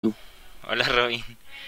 Hola Robin.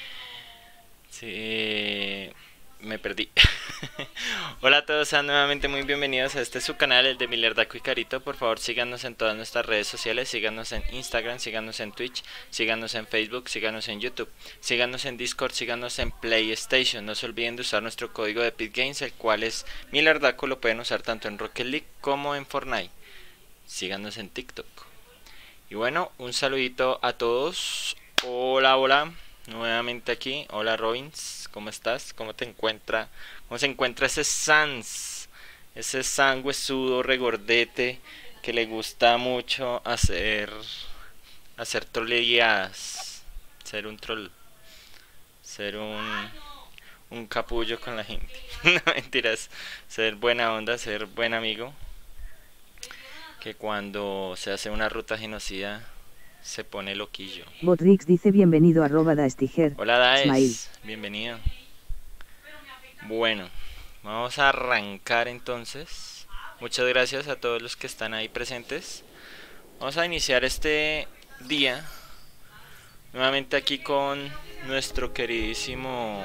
Sí, me perdí. Hola a todos, sean nuevamente muy bienvenidos a este su canal, el de Milerdaco y Carito. Por favor, síganos en todas nuestras redes sociales, síganos en Instagram, síganos en Twitch, síganos en Facebook, síganos en YouTube, síganos en Discord, síganos en PlayStation. No se olviden de usar nuestro código de Epic Games, el cual es Milerdaco. Lo pueden usar tanto en Rocket League como en Fortnite. Síganos en TikTok. Y bueno, un saludito a todos. Hola, hola. Nuevamente aquí. Hola Robins, ¿cómo estás? ¿Cómo te encuentra? ¿Cómo se encuentra ese Sans? Ese Sans huesudo, regordete, que le gusta mucho hacer troleadas. Ser un troll. Ser un capullo con la gente. No mentiras. Ser buena onda, ser buen amigo. Que cuando se hace una ruta genocida se pone loquillo. Botrix dice bienvenido @daestiger, Hola Smile. Daes, bienvenido. Bueno, vamos a arrancar entonces. Muchas gracias a todos los que están ahí presentes. Vamos a iniciar este día nuevamente aquí con nuestro queridísimo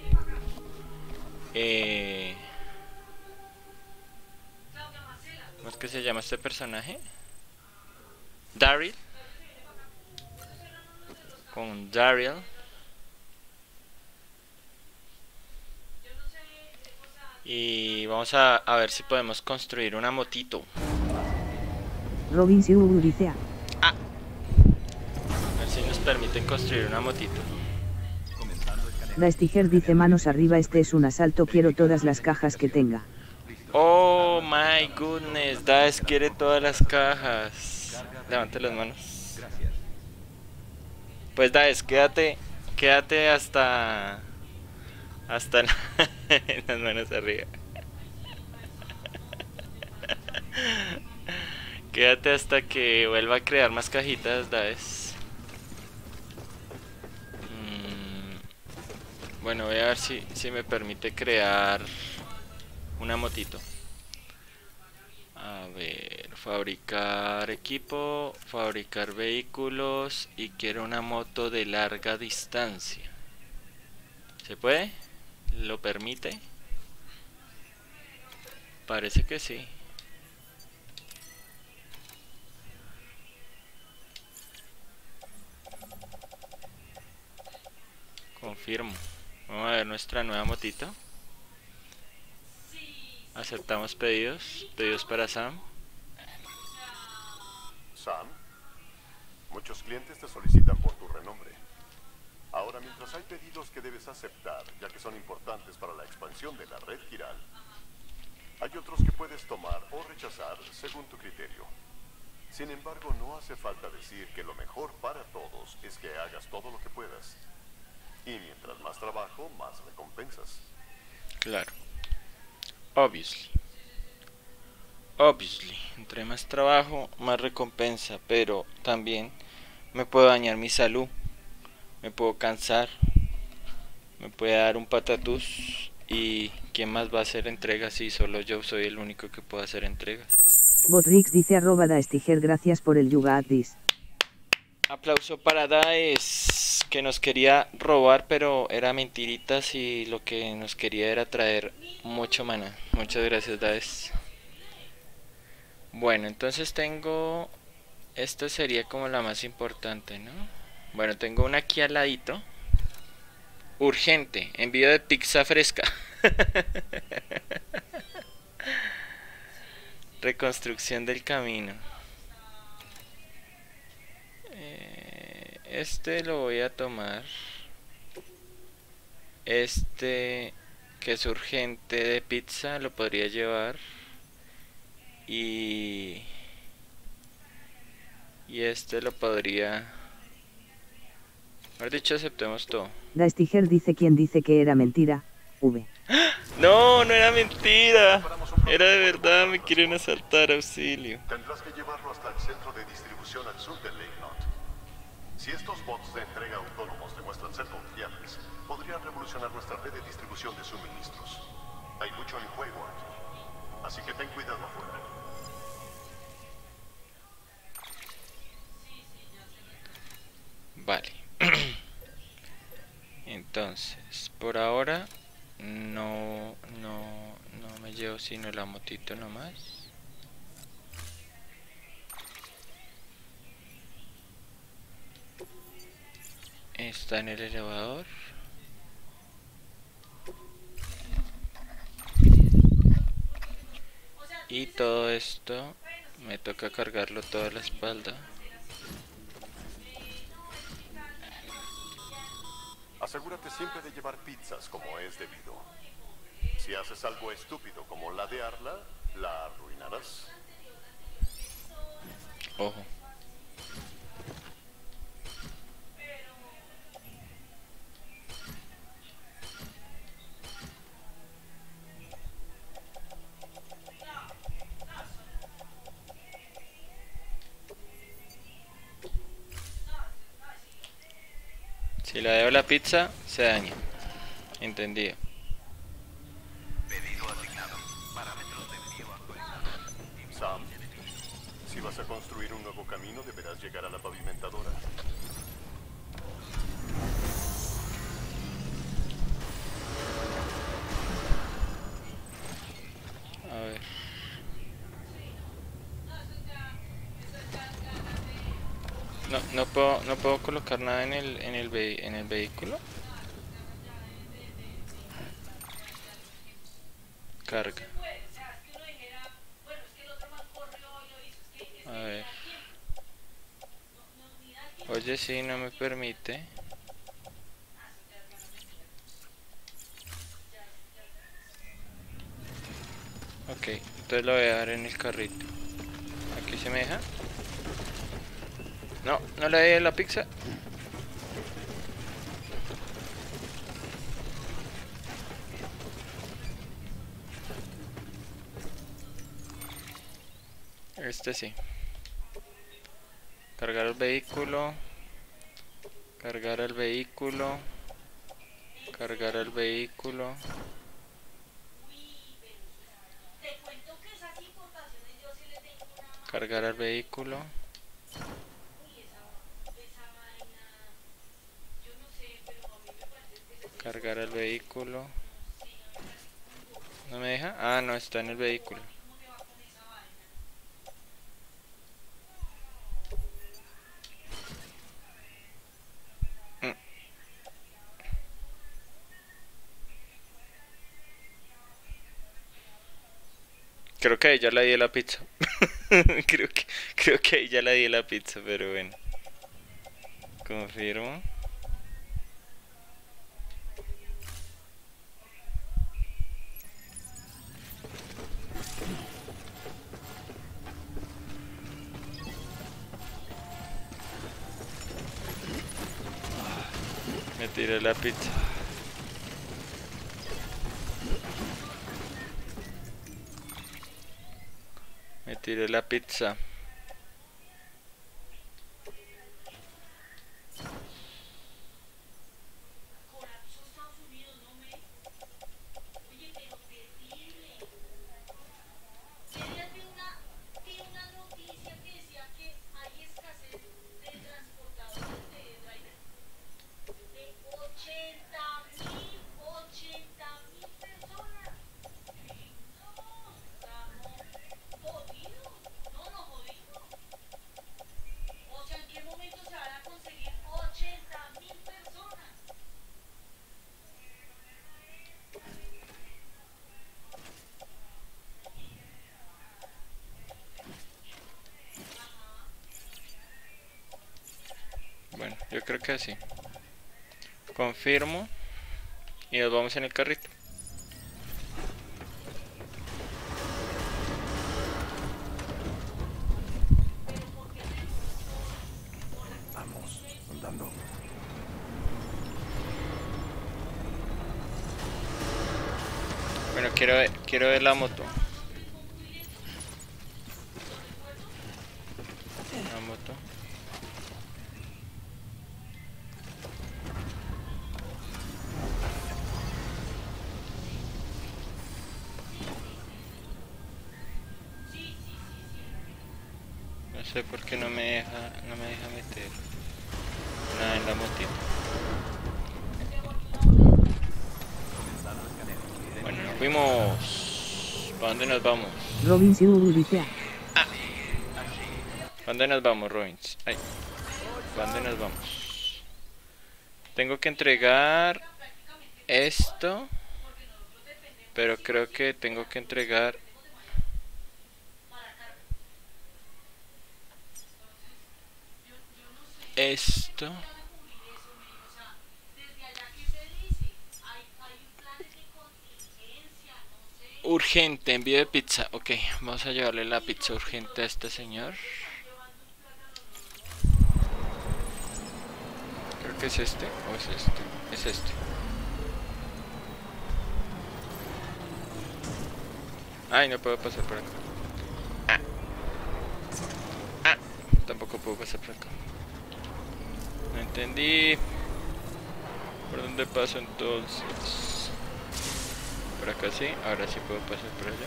eh, ¿cómo es que se llama este personaje? Daryl. Con Daryl. Y vamos a ver si podemos construir una motito. Robin Siu dice A. A ver si nos permiten construir una motito. Daestiger dice manos arriba, este es un asalto, quiero todas las cajas que tenga. Oh my goodness, Daes quiere todas las cajas. Levante las manos. Pues Daes, quédate hasta las manos arriba. Quédate hasta que vuelva a crear más cajitas, Daes. Bueno, voy a ver si me permite crear una motito. A ver, fabricar equipo, fabricar vehículos y quiero una moto de larga distancia. ¿Se puede? ¿Lo permite? Parece que sí. Confirmo. Vamos a ver nuestra nueva motito. Aceptamos pedidos. Pedidos para Sam. Sam, muchos clientes te solicitan por tu renombre. Ahora, mientras hay pedidos que debes aceptar, ya que son importantes para la expansión de la red Kiral, hay otros que puedes tomar o rechazar según tu criterio. Sin embargo, no hace falta decir que lo mejor para todos es que hagas todo lo que puedas. Y mientras más trabajo, más recompensas. Claro. Obviously. Obviously. Entre más trabajo, más recompensa. Pero también me puedo dañar mi salud. Me puedo cansar. Me puede dar un patatús. ¿Y quién más va a hacer entregas si solo yo soy el único que puede hacer entregas? Botrix dice @daestiger, gracias por el yuga addis. Aplauso para Daes, que nos quería robar, pero era mentiritas y lo que nos quería era traer mucho maná. Muchas gracias, Daes. Bueno, entonces tengo... Esta sería como la más importante, ¿no? Bueno, tengo una aquí al ladito. Urgente, envío de pizza fresca. Reconstrucción del camino. Este lo voy a tomar. Este que es urgente de pizza lo podría llevar. Y este lo podría... Mejor dicho, aceptemos todo. Daestiger dice quien dice que era mentira, V. No, no era mentira. Era de verdad, me quieren asaltar, auxilio. Tendrás que llevarlo hasta el centro de distribución al sur de Lake Knot. Si estos bots de entrega autónomos demuestran ser confiables, podrían revolucionar nuestra red de distribución de suministros. Hay mucho en juego aquí, así que ten cuidado afuera. Vale. Entonces, por ahora no me llevo sino la motito nomás. Está en el elevador. Y todo esto me toca cargarlo toda la espalda. Asegúrate siempre de llevar pizzas como es debido. Si haces algo estúpido como ladearla, la arruinarás. Ojo. Si la dejo la pizza, se daña. Entendido. Pedido asignado. Parámetros de envío actualizados. Sam, si vas a construir un nuevo camino, deberás llegar a la pavimentadora. A ver. No puedo colocar nada en el vehículo. Carga. A ver. Oye, sí, no me permite. Ok, entonces lo voy a dar en el carrito. Aquí se me deja. No le di la pizza. Este sí. Cargar el vehículo. Cargar el vehículo. Cargar el vehículo. Cargar el vehículo. Cargar el vehículo. ¿No me deja? Ah, no, está en el vehículo. Creo que ahí ya le di la pizza. creo que ahí ya le di la pizza, pero bueno. Confirmo. Me tiré la pizza. Me tiré la pizza. Bueno, yo creo que así. Confirmo. Y nos vamos en el carrito. Vamos, andando. Bueno, quiero ver la moto. La moto. No sé por qué no me deja meter nada en la motito. Fuimos. ¿Para dónde nos vamos? Robin dice ¿Para dónde nos vamos, Robins? Ay. ¿Para dónde nos vamos? Tengo que entregar esto. Pero creo que tengo que entregar esto. Urgente, envío de pizza. Ok, vamos a llevarle la pizza urgente a este señor. Creo que es este, o es este. Es este. Ay, no puedo pasar por acá. Tampoco puedo pasar por acá. No entendí. ¿Por dónde paso entonces? Por acá sí, ahora sí puedo pasar por allá.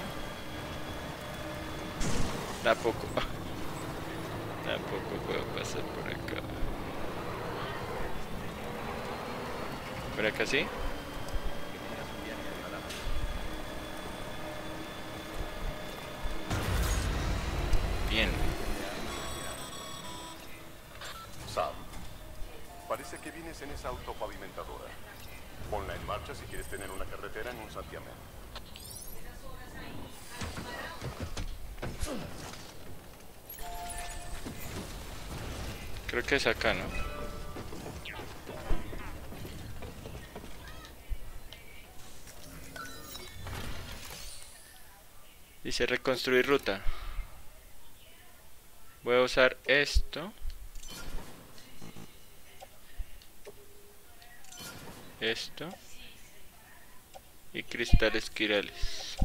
Tampoco. Tampoco puedo pasar por acá. Por acá sí. Bien. Sam, parece que vienes en esa autopavimentadora. Ponla en marcha si quieres tener una carretera en un santiamén. Creo que es acá, ¿no? Dice reconstruir ruta. Voy a usar esto. Esto. Y cristales quirales.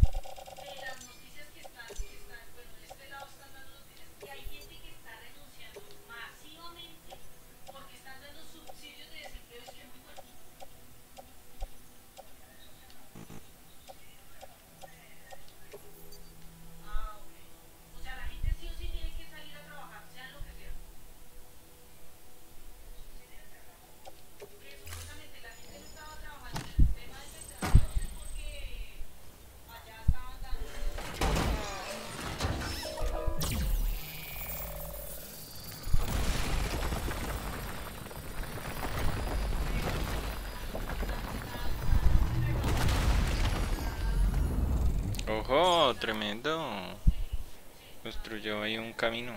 ¡Ojo! Tremendo. Construyó ahí un camino.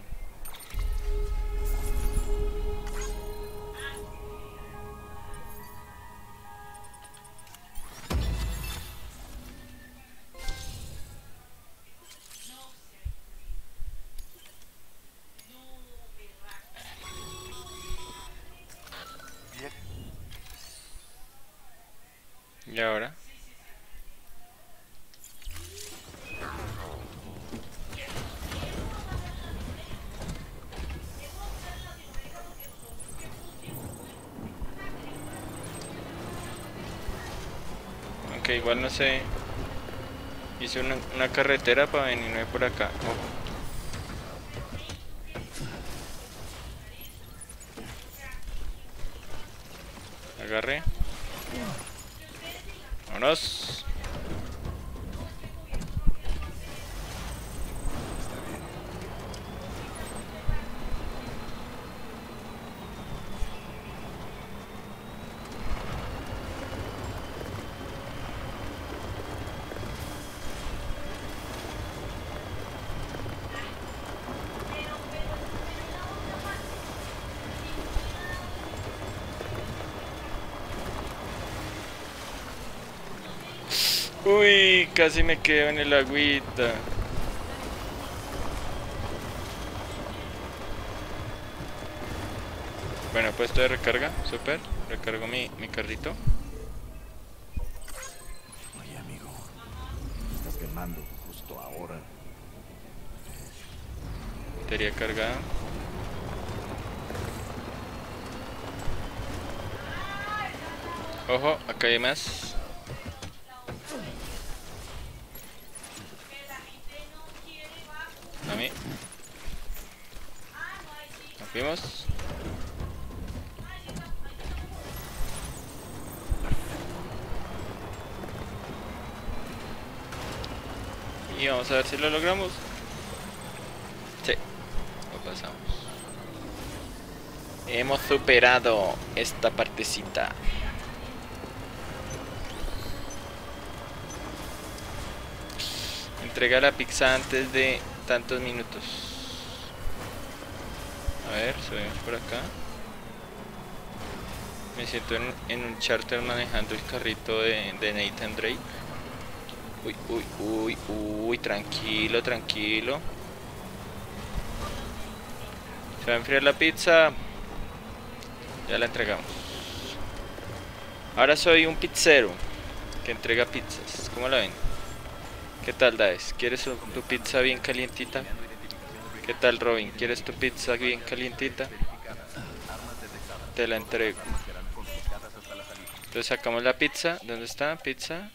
Bien. ¿Y ahora? Aunque igual no sé. Hice una carretera para venirme por acá. Ojo. Agarré. Vámonos. Uy, casi me quedo en el agüita. Bueno, puesto de recarga, super. Recargo mi carrito. Oye, amigo, estás quemando justo ahora. Batería cargada. Ojo, acá hay más. A mí. Nos fuimos. Y vamos a ver si lo logramos. Sí, lo pasamos. Hemos superado esta partecita. Entrega la pizza antes de tantos minutos. A ver, subimos por acá. Me siento en un charter manejando el carrito de Nathan Drake. Uy, uy, uy, uy, tranquilo, tranquilo. Se va a enfriar la pizza. Ya la entregamos. Ahora soy un pizzero que entrega pizzas. ¿Cómo la ven? ¿Qué tal, Daes? ¿Quieres tu pizza bien calientita? ¿Qué tal, Robin? ¿Quieres tu pizza bien calientita? Te la entrego. Entonces sacamos la pizza. ¿Dónde está? Pizza.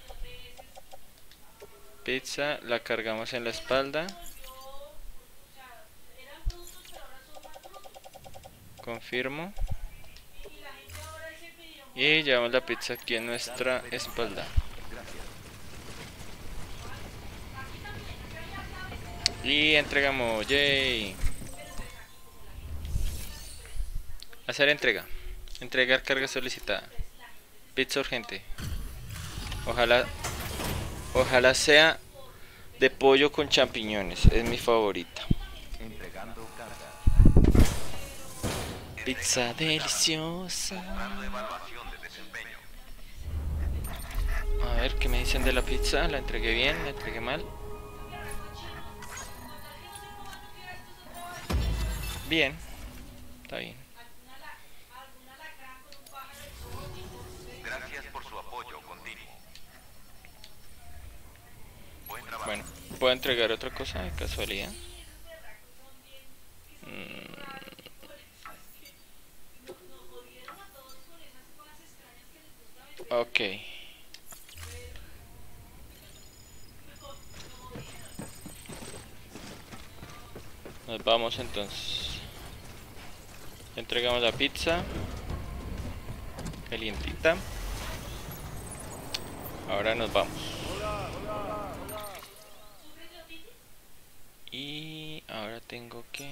Pizza. La cargamos en la espalda. Confirmo. Y llevamos la pizza aquí en nuestra espalda. Y entregamos. Yay. Hacer entrega. Entregar carga solicitada. Pizza urgente. Ojalá sea de pollo con champiñones. Es mi favorita. Pizza deliciosa. A ver, ¿qué me dicen de la pizza? ¿La entregué bien? ¿La entregué mal? Bien. Está bien. Gracias por su apoyo continuo. Bueno, ¿puedo entregar otra cosa de casualidad? Ok. Nos vamos entonces. Entregamos la pizza calientita. Ahora nos vamos. Y ahora tengo que...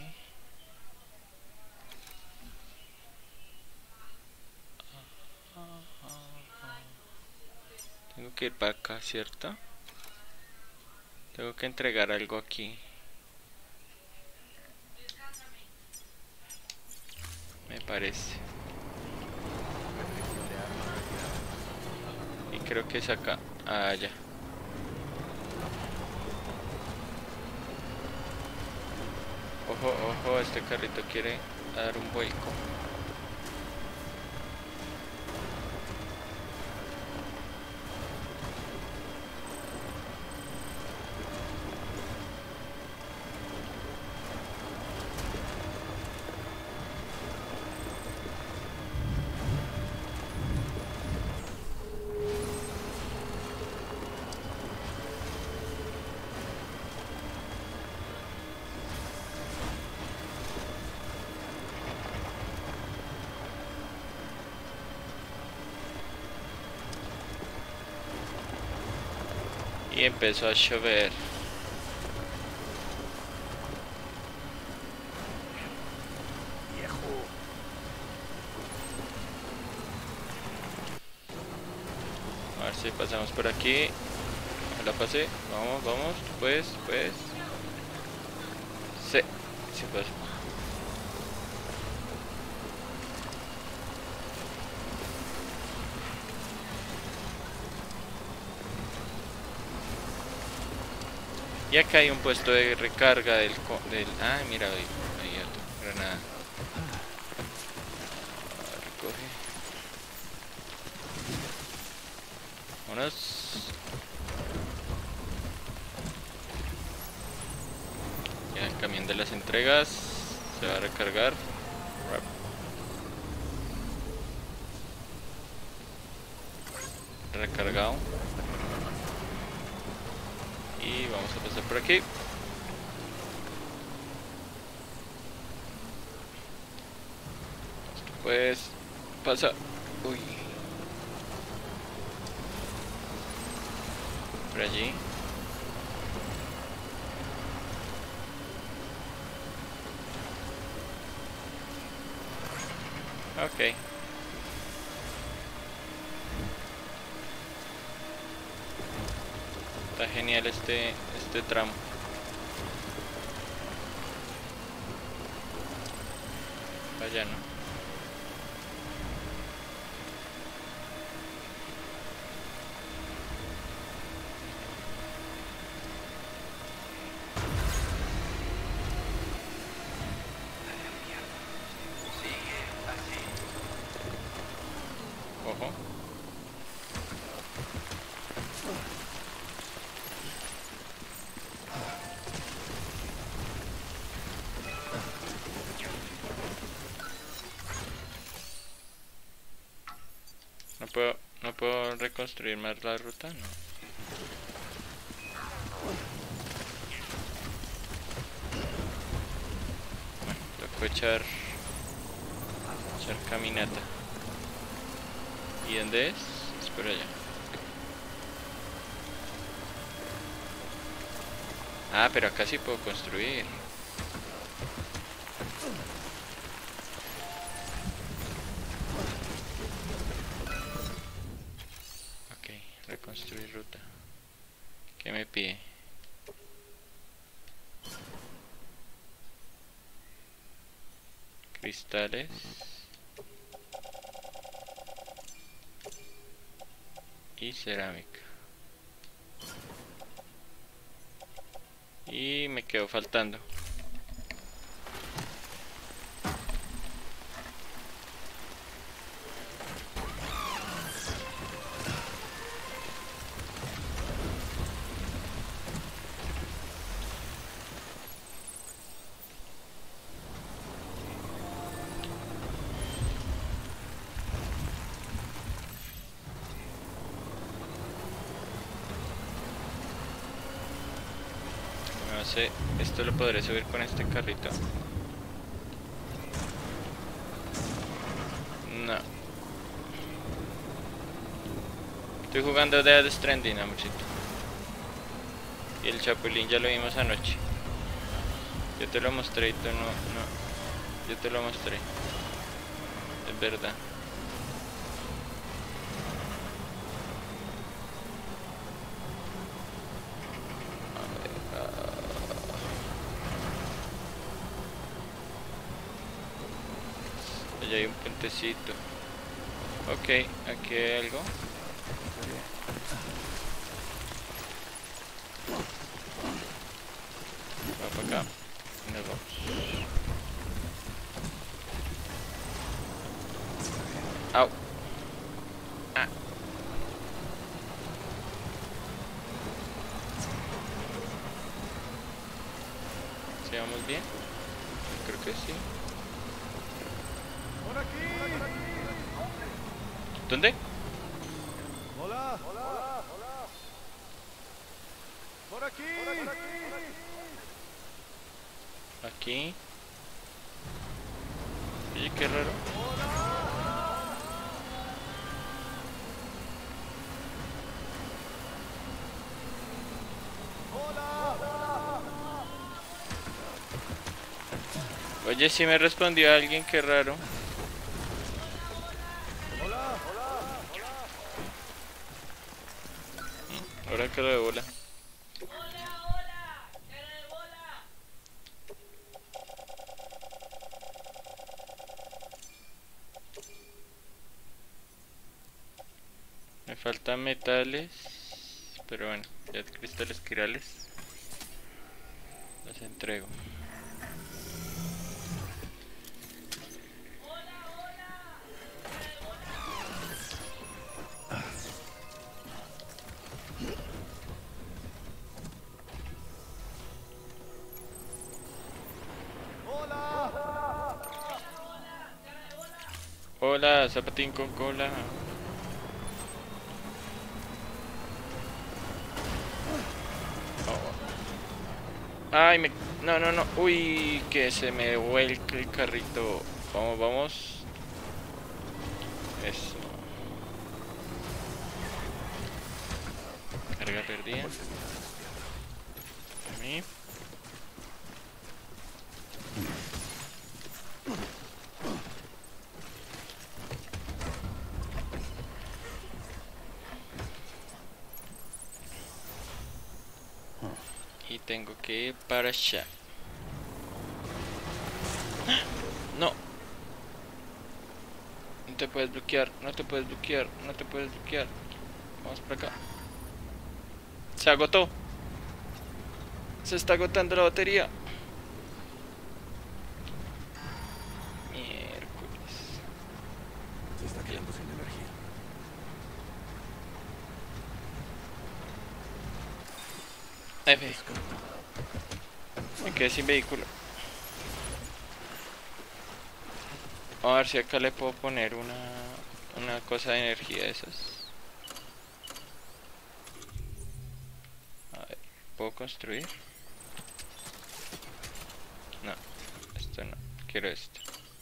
Tengo que ir para acá, ¿cierto? Tengo que entregar algo aquí. Me parece. Y creo que es acá. Ah, ya. Ojo, ojo, este carrito quiere dar un vuelco. Y empezó a llover. A ver si pasamos por aquí. La pasé. Vamos, vamos. Pues. Sí, sí pasó. Y acá hay un puesto de recarga del... Ah, mira, ahí otro. Granada. Recoge. Vámonos. Ya el camión de las entregas se va a recargar. Recargado. Y vamos a pasar por aquí. Pues pasa. Uy. Por allí. Ok. Está genial este tramo. Vaya, ¿no? Ojo. No puedo reconstruir más la ruta, no. Bueno, tocó echar caminata. ¿Y dónde es? Es por allá. Ah, pero acá sí puedo construir. Ok, reconstruir ruta. ¿Qué me pide? Cristales. Y cerámica. Y me quedó faltando. No sé, esto lo podré subir con este carrito. No. Estoy jugando Death Stranding, amorcito. Y el Chapulín ya lo vimos anoche. Yo te lo mostré y tú no. Yo te lo mostré. Es verdad. Allá hay un puentecito. Ok, aquí hay algo. Va para acá. Y nos vamos. Au. Ah. ¿Sí vamos bien? Creo que sí. ¿Dónde? Hola. Por aquí. Aquí. Oye, qué raro. Oye, sí me respondió alguien, qué raro. Ahora que lo de bola. Me faltan metales. Pero bueno, ya cristales quirales. Los entrego. Hola, zapatín con cola. Oh. Ay, no, no, no. Uy, que se me vuelca el carrito. Vamos, vamos. Eso. Carga perdida. A mí. Y tengo que ir para allá. No. No te puedes bloquear, no te puedes bloquear, no te puedes bloquear. Vamos por acá. Se agotó. Se está agotando la batería. Miércoles. Se está quedando sin energía. F. Me quedé sin vehículo. A ver si acá le puedo poner una cosa de energía de esas. A ver, ¿puedo construir? No, esto no, quiero esto.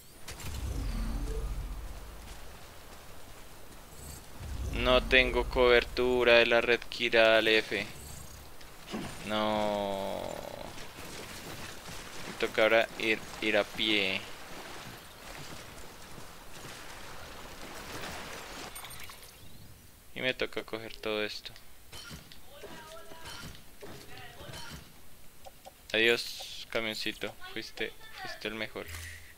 No tengo cobertura de la red Kiral F. No. Me toca ahora ir a pie. Y me toca coger todo esto. Adiós, camioncito. Fuiste el mejor.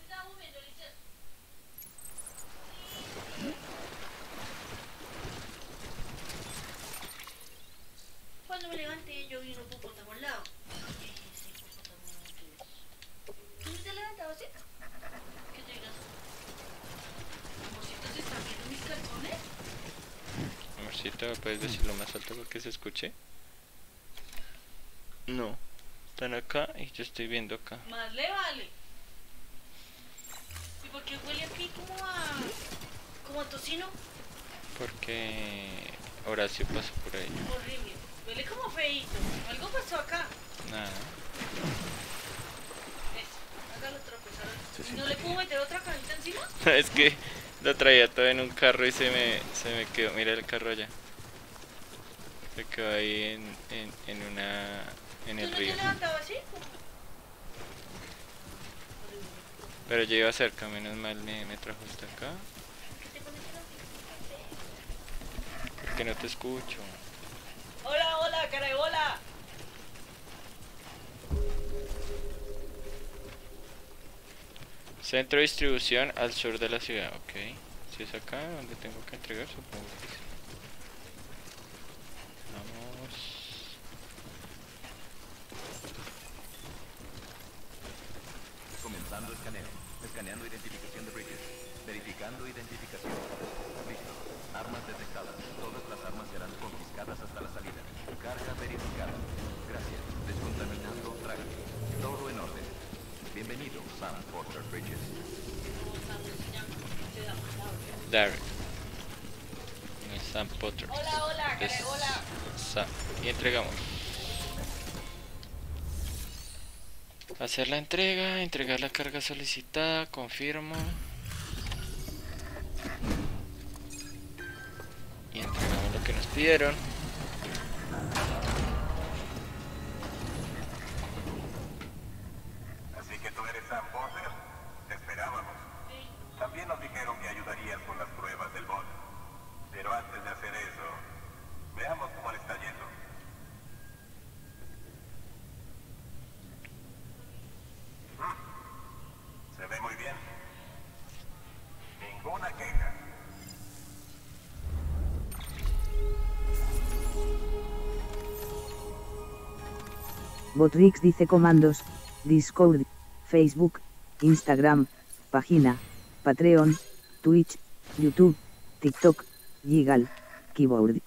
Cuando me levanté, yo vi un hipopótamo al lado. ¿Qué es ese hipopótamo? ¿Tú te has levantado así? ¿Qué te digas? ¿Amorcito, se están viendo mis calzones? Amorcito, ¿puedes decirlo más alto para que se escuche? No. Están acá y yo estoy viendo acá. Más le vale. ¿Y por qué huele aquí como a tocino? Porque Horacio pasó por ahí. Horrible. Huele como feíto. Algo pasó acá. Nada. Eso. Hágalo tropezar. Se ¿Y no siente le puedo bien. meter otra cajita encima? Es que lo traía todo en un carro y se me quedó. Mira el carro allá. Se quedó ahí en ¿Tú el no te río. has levantado así? Pero yo iba cerca, menos mal me trajo hasta acá. ¿Qué te pones así? Porque no te escucho. Hola, hola, cara de bola. Centro de distribución al sur de la ciudad, ok. Si es acá donde tengo que entregar, supongo que sí. Vamos. Comenzando escaneo. Escaneando identificación de Bridges. Verificando identificación. Listo. Armas detectadas. Todas las armas serán confiscadas hasta la salida. Carga verificada. Gracias. Descontaminando traje. Todo en orden. Bienvenido, Sam Porter Bridges. Darren. Sam Potter. Hola, hola, cara de bola. Y entregamos. Hacer la entrega, entregar la carga solicitada, confirmo. Y entregamos lo que nos pidieron. Así que tú eres Sam Porter. Te esperábamos. También nos dijeron que ayudarías con las pruebas del bot. Pero antes de hacer eso, veamos cómo le está yendo. Se ve muy bien. Ninguna queja. Botrix dice comandos, Discord, Facebook, Instagram, página, Patreon, Twitch, YouTube, TikTok, Gigal, Keyboard.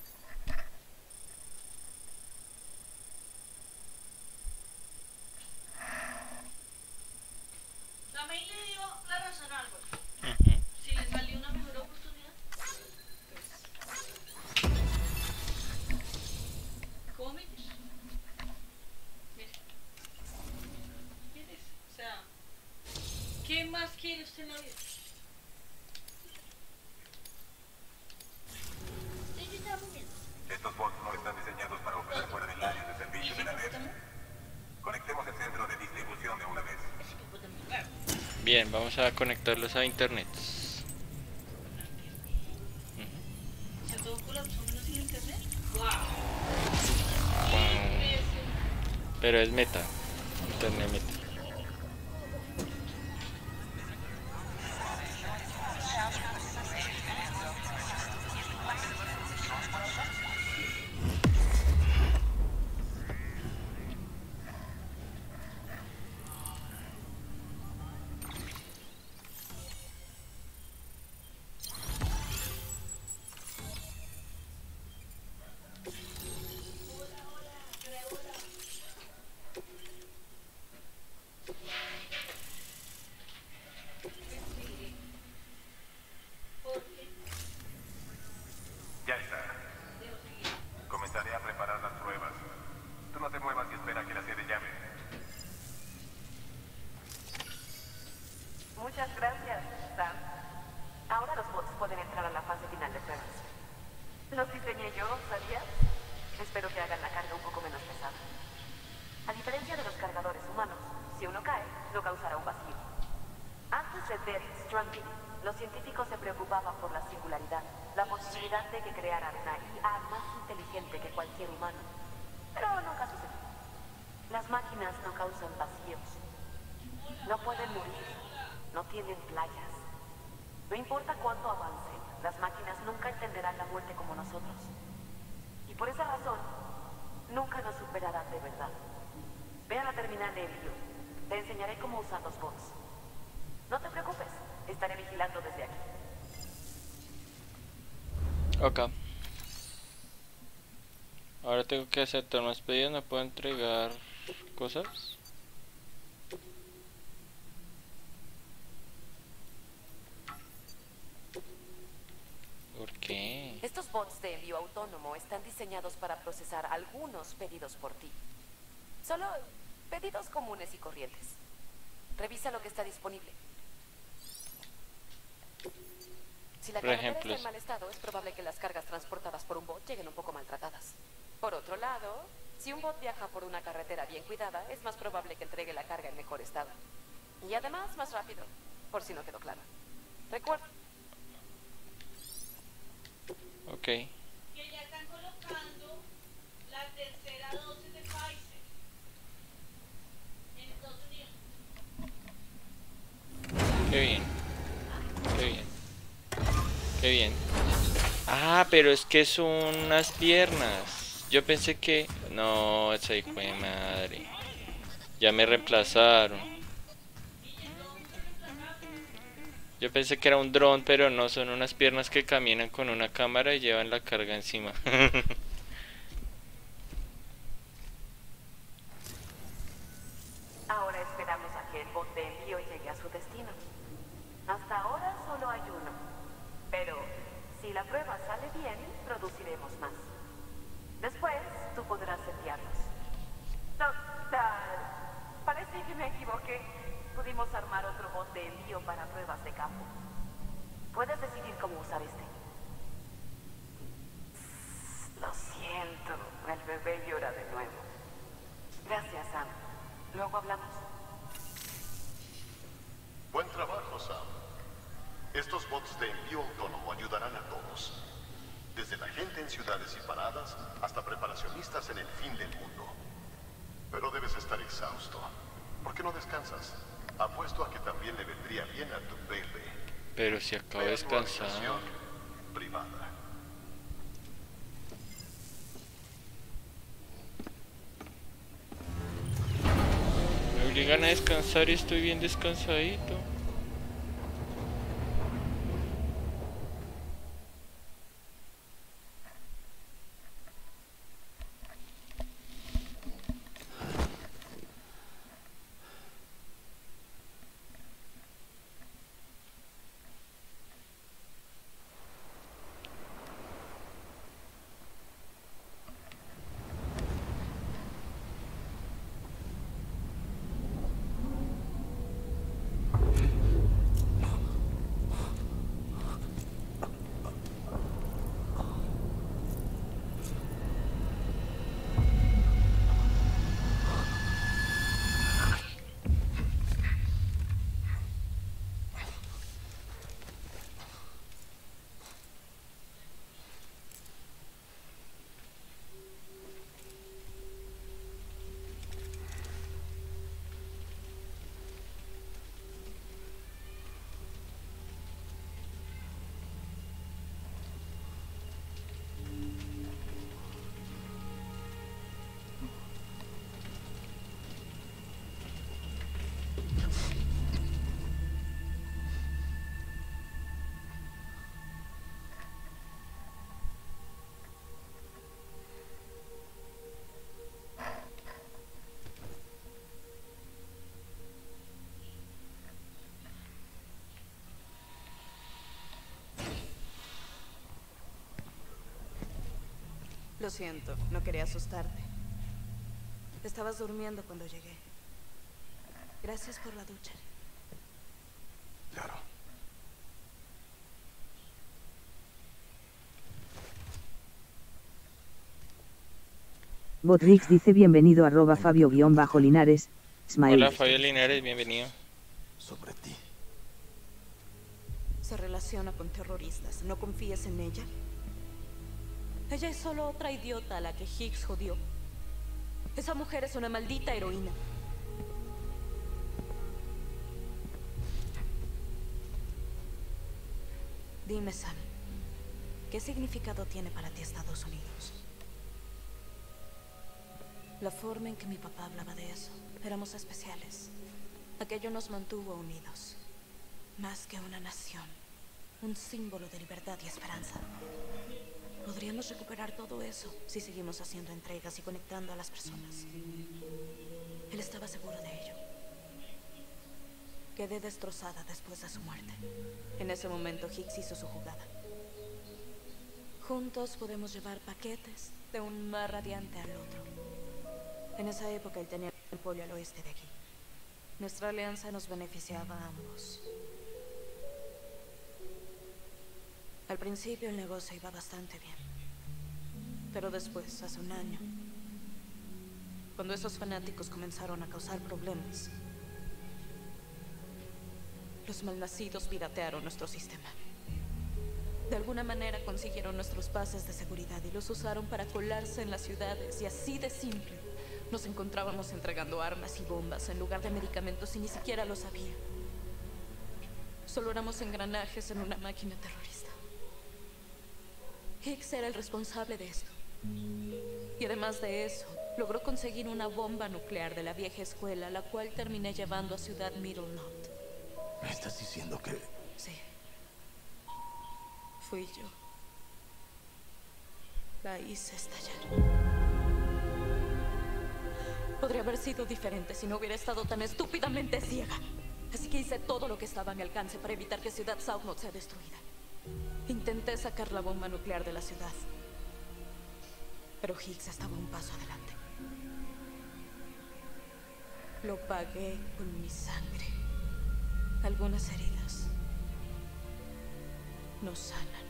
La mail le dio la razón a Álvaro. Ujú. Si le salió una mejor oportunidad, pues... ¿Cómo me dices? Mire. ¿Quieres? O sea, ¿qué más quiere usted en la vida? Sí, yo estaba moviendo. Estos bots no están diseñados para operar fuera del área de servicio de la red. Conectemos el centro de distribución de una vez. Ese hipopótamo es raro. Bien, vamos a conectarlos a internet. O sea, todo colapsó menos el internet. ¡Wow! Wow. Pero es meta. Internet meta. Ya está. Comenzaré a preparar las pruebas. Tú no te muevas y espera que la sede llame. Muchas gracias, Sam. Ahora los bots pueden entrar a la fase final de pruebas. Los diseñé yo, ¿sabías? Espero que hagan la carga un poco menos pesada. A diferencia de los cargadores humanos, si uno cae, no causará un vacío. Antes de Death Stranding, los científicos se preocupaban por la singularidad, la posibilidad de que crearan una IA más inteligente que cualquier humano. Pero nunca sucedió. Las máquinas no causan vacíos. No pueden morir. No tienen playas. No importa cuánto avancen, las máquinas nunca entenderán la muerte como nosotros. Y por esa razón, nunca nos superarán de verdad. Ve a la terminal de envío. Te enseñaré cómo usar los bots. No te preocupes, estaré vigilando desde aquí. Ok. Ahora tengo que aceptar más pedidos, no puedo entregar cosas. ¿Por qué? Estos bots de envío autónomo están diseñados para procesar algunos pedidos por ti. Solo pedidos comunes y corrientes. Revisa lo que está disponible. Si la Por carretera ejemplo, está en mal estado, es probable que las cargas transportadas por un bot lleguen un poco maltratadas. Por otro lado, si un bot viaja por una carretera bien cuidada, es más probable que entregue la carga en mejor estado. Y además, más rápido, por si no quedó claro. Recuerda. Ok. Que ya están colocando la tercera dosis de Pfizer en Estados Unidos. Qué bien. Qué bien. Qué bien. Ah, pero es que son unas piernas. Yo pensé que... No, esa hijo de madre. Ya me reemplazaron. Yo pensé que era un dron, pero no, son unas piernas que caminan con una cámara y llevan la carga encima. Ahora esperamos a que el bot de envío llegue a su destino. Hasta ahora solo hay uno. Pero si la prueba sale bien, produciremos más. Después, tú podrás enviarlos. Total. Parece que me equivoqué. Pudimos armar otro bot de envío para pruebas de campo. Puedes decidir cómo usar este. Lo siento, el bebé llora de nuevo. Gracias, Sam. Luego hablamos. Buen trabajo, Sam. Estos bots de envío autónomo ayudarán a todos. Desde la gente en ciudades y paradas hasta preparacionistas en el fin del mundo. Pero debes estar exhausto. ¿Por qué no descansas? Apuesto a que también le vendría bien a tu bebé. Pero si acabo de Ve a tu descansar. habitación privada. Me obligan a descansar y estoy bien descansadito. Lo siento, no quería asustarte. Estabas durmiendo cuando llegué. Gracias por la ducha. Claro. Botrix dice bienvenido @ Fabio_Linares, Smile. Hola Fabio Linares, bienvenido. Sobre ti. Se relaciona con terroristas. ¿No confíes en ella? Ella es solo otra idiota a la que Higgs jodió. Esa mujer es una maldita heroína. Dime, Sam, ¿qué significado tiene para ti Estados Unidos? La forma en que mi papá hablaba de eso. Éramos especiales. Aquello nos mantuvo unidos. Más que una nación. Un símbolo de libertad y esperanza. Podríamos recuperar todo eso si seguimos haciendo entregas y conectando a las personas. Él estaba seguro de ello. Quedé destrozada después de su muerte. En ese momento Higgs hizo su jugada. Juntos podemos llevar paquetes de un mar radiante al otro. En esa época él tenía el polio al oeste de aquí. Nuestra alianza nos beneficiaba a ambos. Al principio el negocio iba bastante bien. Pero después, hace un año, cuando esos fanáticos comenzaron a causar problemas, los malnacidos piratearon nuestro sistema. De alguna manera consiguieron nuestros pases de seguridad y los usaron para colarse en las ciudades, y así de simple nos encontrábamos entregando armas y bombas en lugar de medicamentos y ni siquiera lo sabía. Solo éramos engranajes en una máquina terrorista. Higgs era el responsable de esto. Y además de eso, logró conseguir una bomba nuclear de la vieja escuela, la cual terminé llevando a Ciudad Middle Knot. ¿Me estás diciendo que...? Sí. Fui yo. La hice estallar. Podría haber sido diferente si no hubiera estado tan estúpidamente ciega. Así que hice todo lo que estaba a mi alcance para evitar que Ciudad South Knot sea destruida. Intenté sacar la bomba nuclear de la ciudad. Pero Higgs estaba un paso adelante. Lo pagué con mi sangre. Algunas heridas no sanan.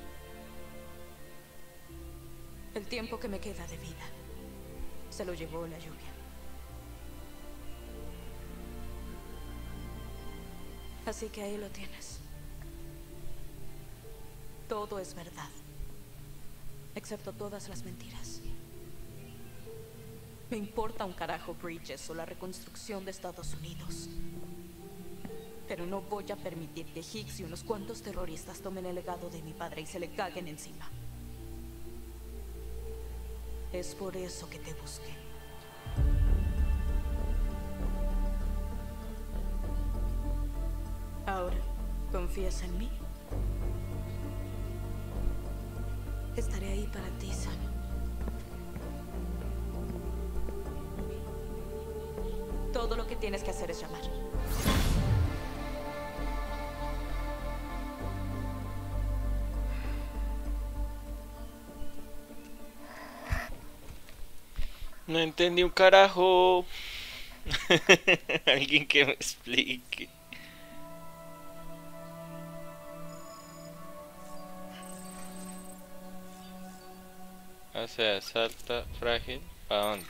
El tiempo que me queda de vida se lo llevó la lluvia. Así que ahí lo tienes. Todo es verdad, excepto todas las mentiras. Me importa un carajo Bridges o la reconstrucción de Estados Unidos. Pero no voy a permitir que Higgs y unos cuantos terroristas tomen el legado de mi padre y se le caguen encima. Es por eso que te busqué. Ahora, ¿confías en mí? Estaré ahí para ti, Sam. Todo lo que tienes que hacer es llamar. No entendí un carajo. Alguien que me explique. O sea, salta frágil. ¿Para dónde?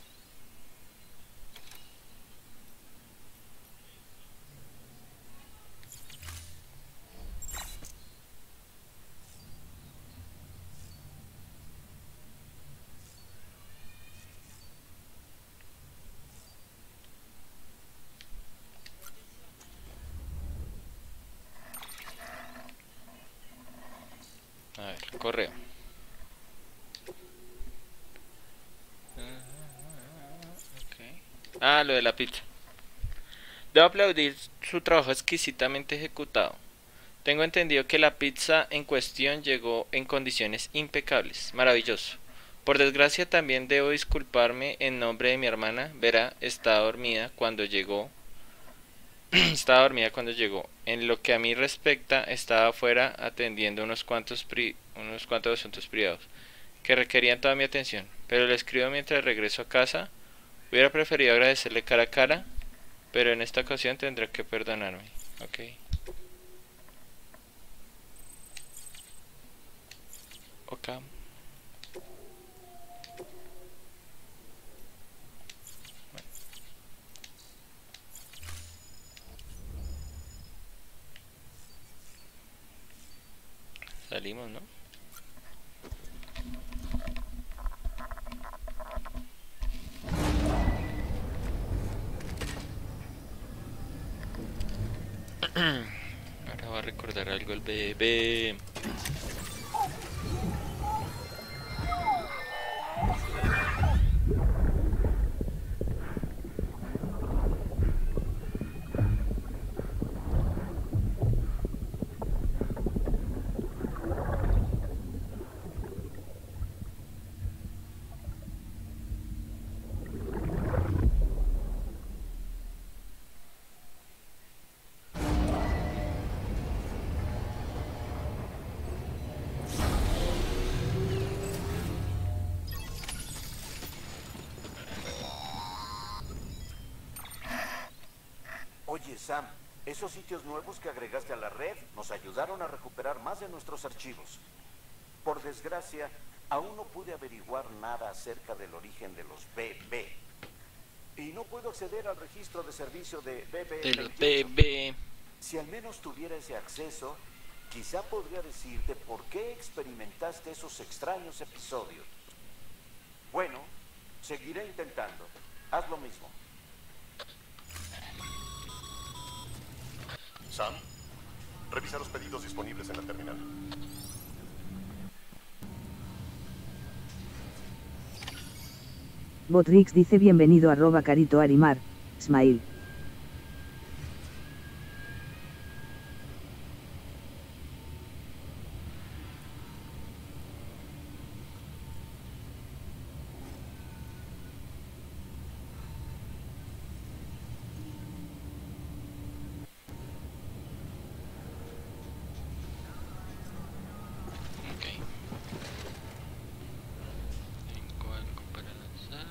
A ver, correo. Ah, lo de la pizza. Debo aplaudir su trabajo exquisitamente ejecutado. Tengo entendido que la pizza en cuestión llegó en condiciones impecables. Maravilloso. Por desgracia también debo disculparme en nombre de mi hermana. Vera estaba dormida cuando llegó. Estaba dormida cuando llegó. En lo que a mí respecta, estaba afuera atendiendo unos cuantos asuntos privados. que requerían toda mi atención, pero le escribo mientras regreso a casa. Hubiera preferido agradecerle cara a cara, pero en esta ocasión tendrá que perdonarme. Ok. Ok. Salimos, ¿no? Ahora va a recordar algo el bebé. Oye, Sam, esos sitios nuevos que agregaste a la red nos ayudaron a recuperar más de nuestros archivos. Por desgracia, aún no pude averiguar nada acerca del origen de los BB. Y no puedo acceder al registro de servicio de BB. De los BB. Si al menos tuviera ese acceso, quizá podría decirte por qué experimentaste esos extraños episodios. Bueno, seguiré intentando. Haz lo mismo. Sam, revisa los pedidos disponibles en la terminal. Botrix dice bienvenido @ Carito Arimar, Smile. Tengo algo para lanzar.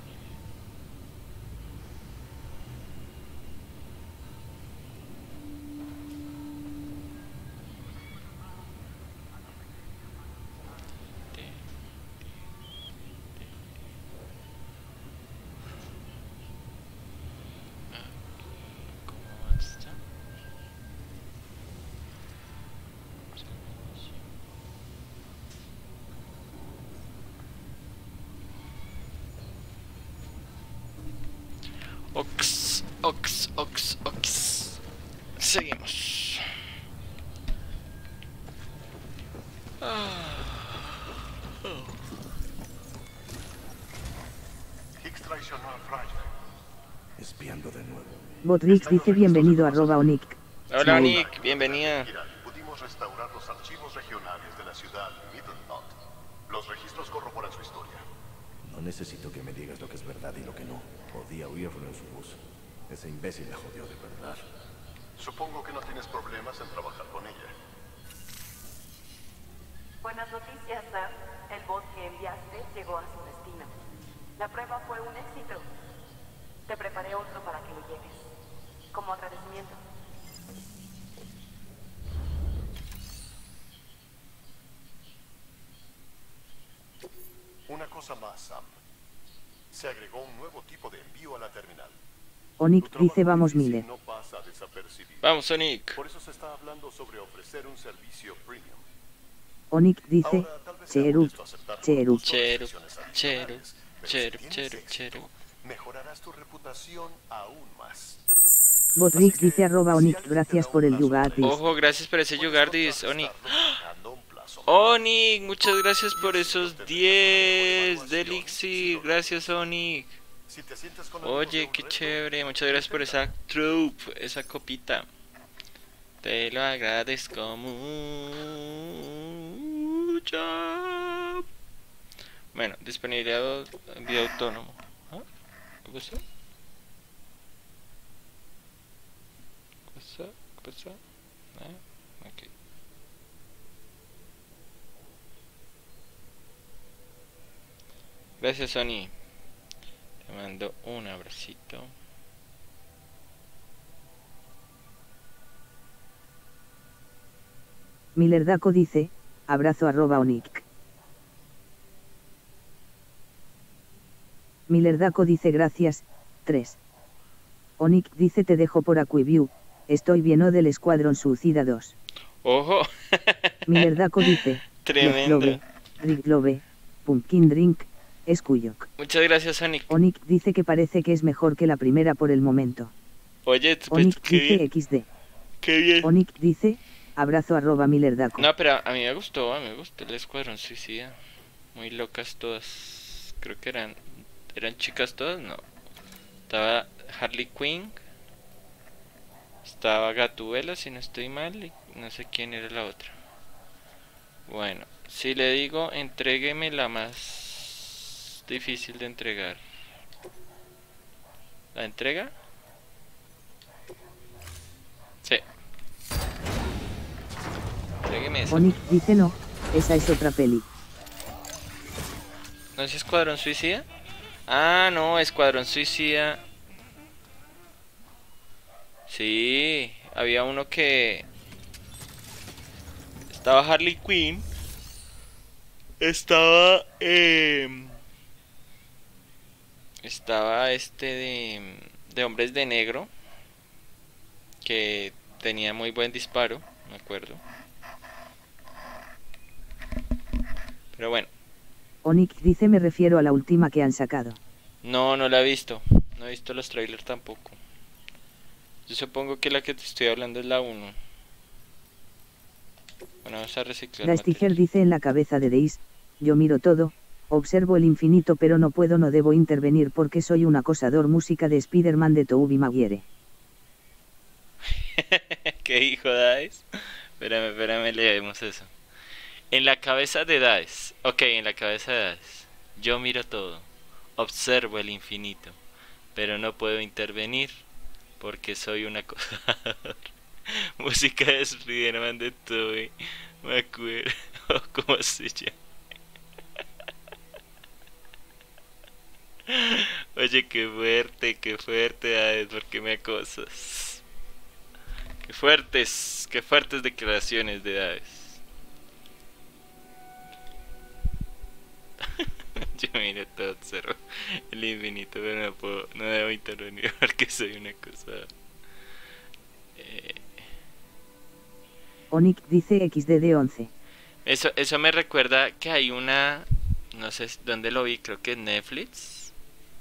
¿Cómo está? Ox. Seguimos. Higgs traicionó a Fryer. Espiando de nuevo. Botrix dice bienvenido @ Onic. Hola Smile. Nick, bienvenida. Pudimos restaurar los archivos regionales de la ciudad Middleknot. Los registros corroboran su historia. No necesito que me digas lo que es verdad y lo que no. Podía oírlo en su voz. Ese imbécil la jodió de verdad. Supongo que no tienes problemas en trabajar con ella. Buenas noticias, Sam. El bot que enviaste llegó a su destino. La prueba fue un éxito. Te preparé otro para que lo lleves. Como agradecimiento. Una cosa más, Sam. Se agregó un nuevo tipo de envío a la terminal. Onic Tu dice trabajo vamos difícil Mile. no pasa desapercibido. Vamos, Sonic. Por eso se está hablando sobre ofrecer un servicio premium. Onic dice Ahora, tal vez sea Cheru, molesto aceptarlo Cheru. con tus restricciones adicionales, pero si Cheru, tienes cheru, éxito, cheru. mejorarás tu reputación aún más. Botrix Así que, dice si @Onic alguien te gracias da por un el plazo yugatis. breve, Ojo, gracias por ese puedes Yugardis, Onic. contrarrestarlo fijando un plazo. Onic, muchas gracias por esos 10 de elixir. Gracias, Onic. Si te sientes con ánimos de Oye, un qué reto, chévere. Muchas gracias por esa troop, esa copita. Te lo agradezco mucho. Bueno, disponibilidad video autónomo. ¿Ah? ¿Qué pasó? ¿Qué pasó? Ah, ok. Gracias, Sony. Te mando un abracito. Miller Daco dice, abrazo @Onic. Miller Daco dice gracias, 3. Onic dice te dejo por Aquiview, estoy bien o del Escuadrón Suicida 2. Ojo. Miller Daco dice, Tremendo. Rick Love, Pumpkin Drink, Skuyok. Muchas gracias, Sonic. Onic dice que parece que es mejor que la primera por el momento. Oye, pues, Onic qué dice bien. XD. Qué bien. Onic dice, abrazo @Miller Daco. No, pero a mí me gustó el Escuadrón Suicida. Muy locas todas. Creo que eran chicas todas, no. Estaba Harley Quinn. Estaba Gatúbela, si no estoy mal, y no sé quién era la otra. Bueno, si le digo, entrégueme la más difícil de entregar. ¿La entrega? Sí. Entrégueme esa. Onic dice no, esa es otra peli. ¿No es Escuadrón Suicida? Ah, no, Escuadrón Suicida. Sí, había uno que... Estaba Harley Quinn. Estaba... Estaba de Hombres de Negro. Que tenía muy buen disparo, me acuerdo. Pero bueno. Onic dice me refiero a la última que han sacado. No, no la he visto. No he visto los trailers tampoco. Yo supongo que la que te estoy hablando es la 1. Bueno, vamos a reciclar. Dastiger dice en la cabeza de Deis, yo miro todo, observo el infinito pero no puedo, no debo intervenir porque soy un acosador. Música de Spider-Man de Tobey Maguire. ¿Qué hijo Daes? Espérame, leemos eso. En la cabeza de Daes. Ok, en la cabeza de Daes. Yo miro todo, observo el infinito, pero no puedo intervenir porque soy un acosador. Música de Spider-Man de Tobey Maguire. ¿Cómo se llama? Oye, qué fuerte, Daes, ¿por qué me acosas? Qué fuertes declaraciones de Daes. Yo miro todo, observo el infinito, pero no debo intervenir porque soy una cosa. Onic dice XDD 11. Eso me recuerda que hay una, no sé dónde lo vi, creo que en Netflix.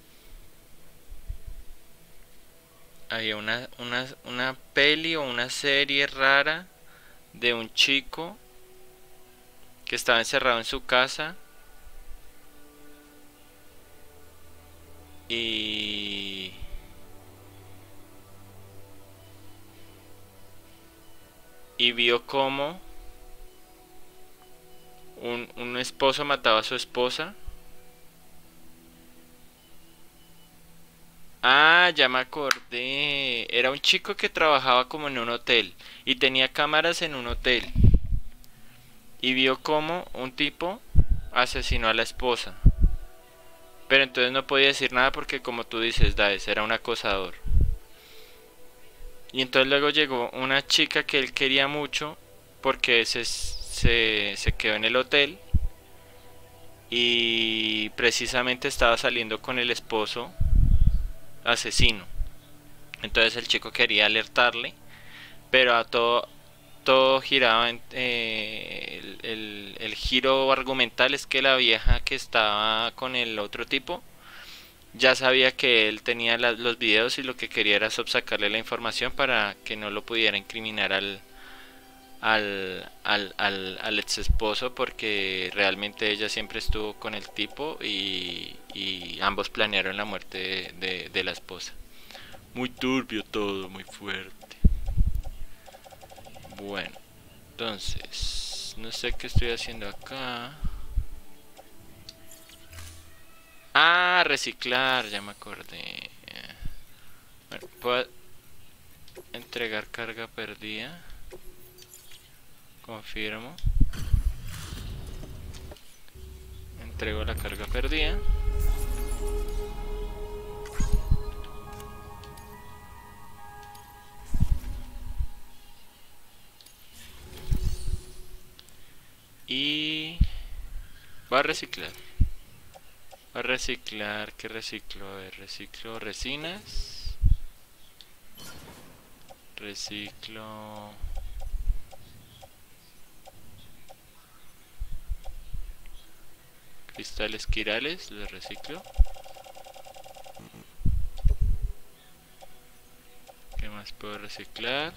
Había una peli o una serie rara de un chico que estaba encerrado en su casa. Y vio cómo un esposo mataba a su esposa. Ah, ya me acordé. Era un chico que trabajaba como en un hotel y tenía cámaras en un hotel. Y vio cómo un tipo asesinó a la esposa. Pero entonces no podía decir nada porque, como tú dices, Daes era un acosador. Y entonces luego llegó una chica que él quería mucho porque se quedó en el hotel y precisamente estaba saliendo con el esposo asesino. Entonces el chico quería alertarle, pero a todo giraba en, el giro argumental es que la vieja que estaba con el otro tipo ya sabía que él tenía los videos y lo que quería era sacarle la información para que no lo pudiera incriminar al ex esposo, porque realmente ella siempre estuvo con el tipo y ambos planearon la muerte de la esposa. Muy turbio todo, muy fuerte. Bueno, entonces no sé qué estoy haciendo acá. Ah, reciclar, ya me acordé. Bueno, puedo entregar carga perdida. Confirmo. Entrego la carga perdida. Voy a reciclar. Voy a reciclar. ¿Qué reciclo? A ver, reciclo resinas. Reciclo... cristales quirales, los reciclo. ¿Qué más puedo reciclar?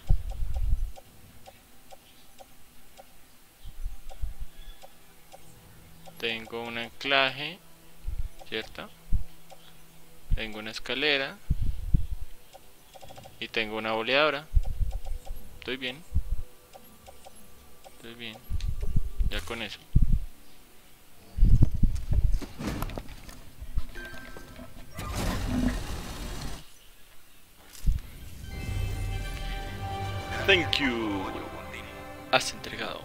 Tengo un anclaje, ¿cierto? Tengo una escalera. Y tengo una boleadora. Estoy bien. Estoy bien. Ya con eso. Thank you. Has entregado.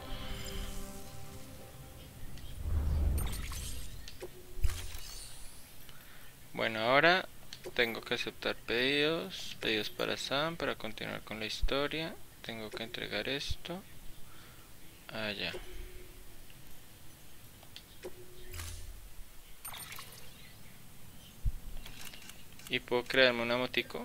Bueno, ahora tengo que aceptar pedidos. Pedidos para Sam para continuar con la historia. Tengo que entregar esto. Allá. Y puedo crearme una motico.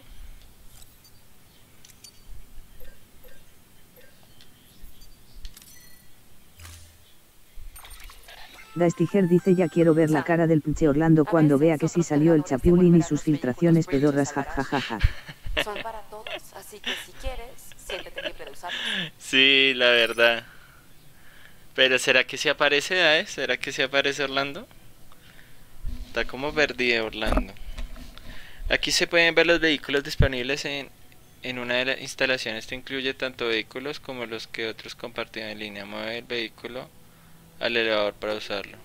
Dastiger dice ya quiero ver la cara del pinche Orlando cuando vea que sí salió el Chapulín y sus filtraciones pedorras jajajaja. Son para todos, así que si quieres, siéntete libre de usarlos. Sí, la verdad. Pero ¿será que se aparece, Dae? ¿Será que se aparece Orlando? Está como perdido Orlando. Aquí se pueden ver los vehículos disponibles en una de las instalaciones. Esto incluye tanto vehículos como los que otros compartieron en línea. Mueve el vehículo al elevador para usarlo.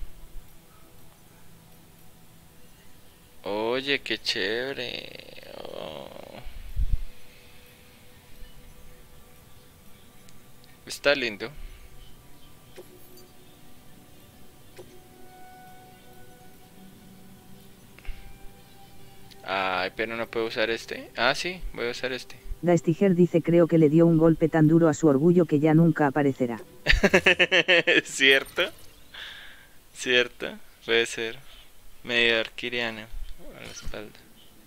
Oye, qué chévere. Oh. Está lindo. Ay, pero no puedo usar este. Ah, sí, voy a usar este. Dastiger dice creo que le dio un golpe tan duro a su orgullo que ya nunca aparecerá. ¿Cierto? ¿Cierto? Puede ser. Medio arquiriano a la espalda.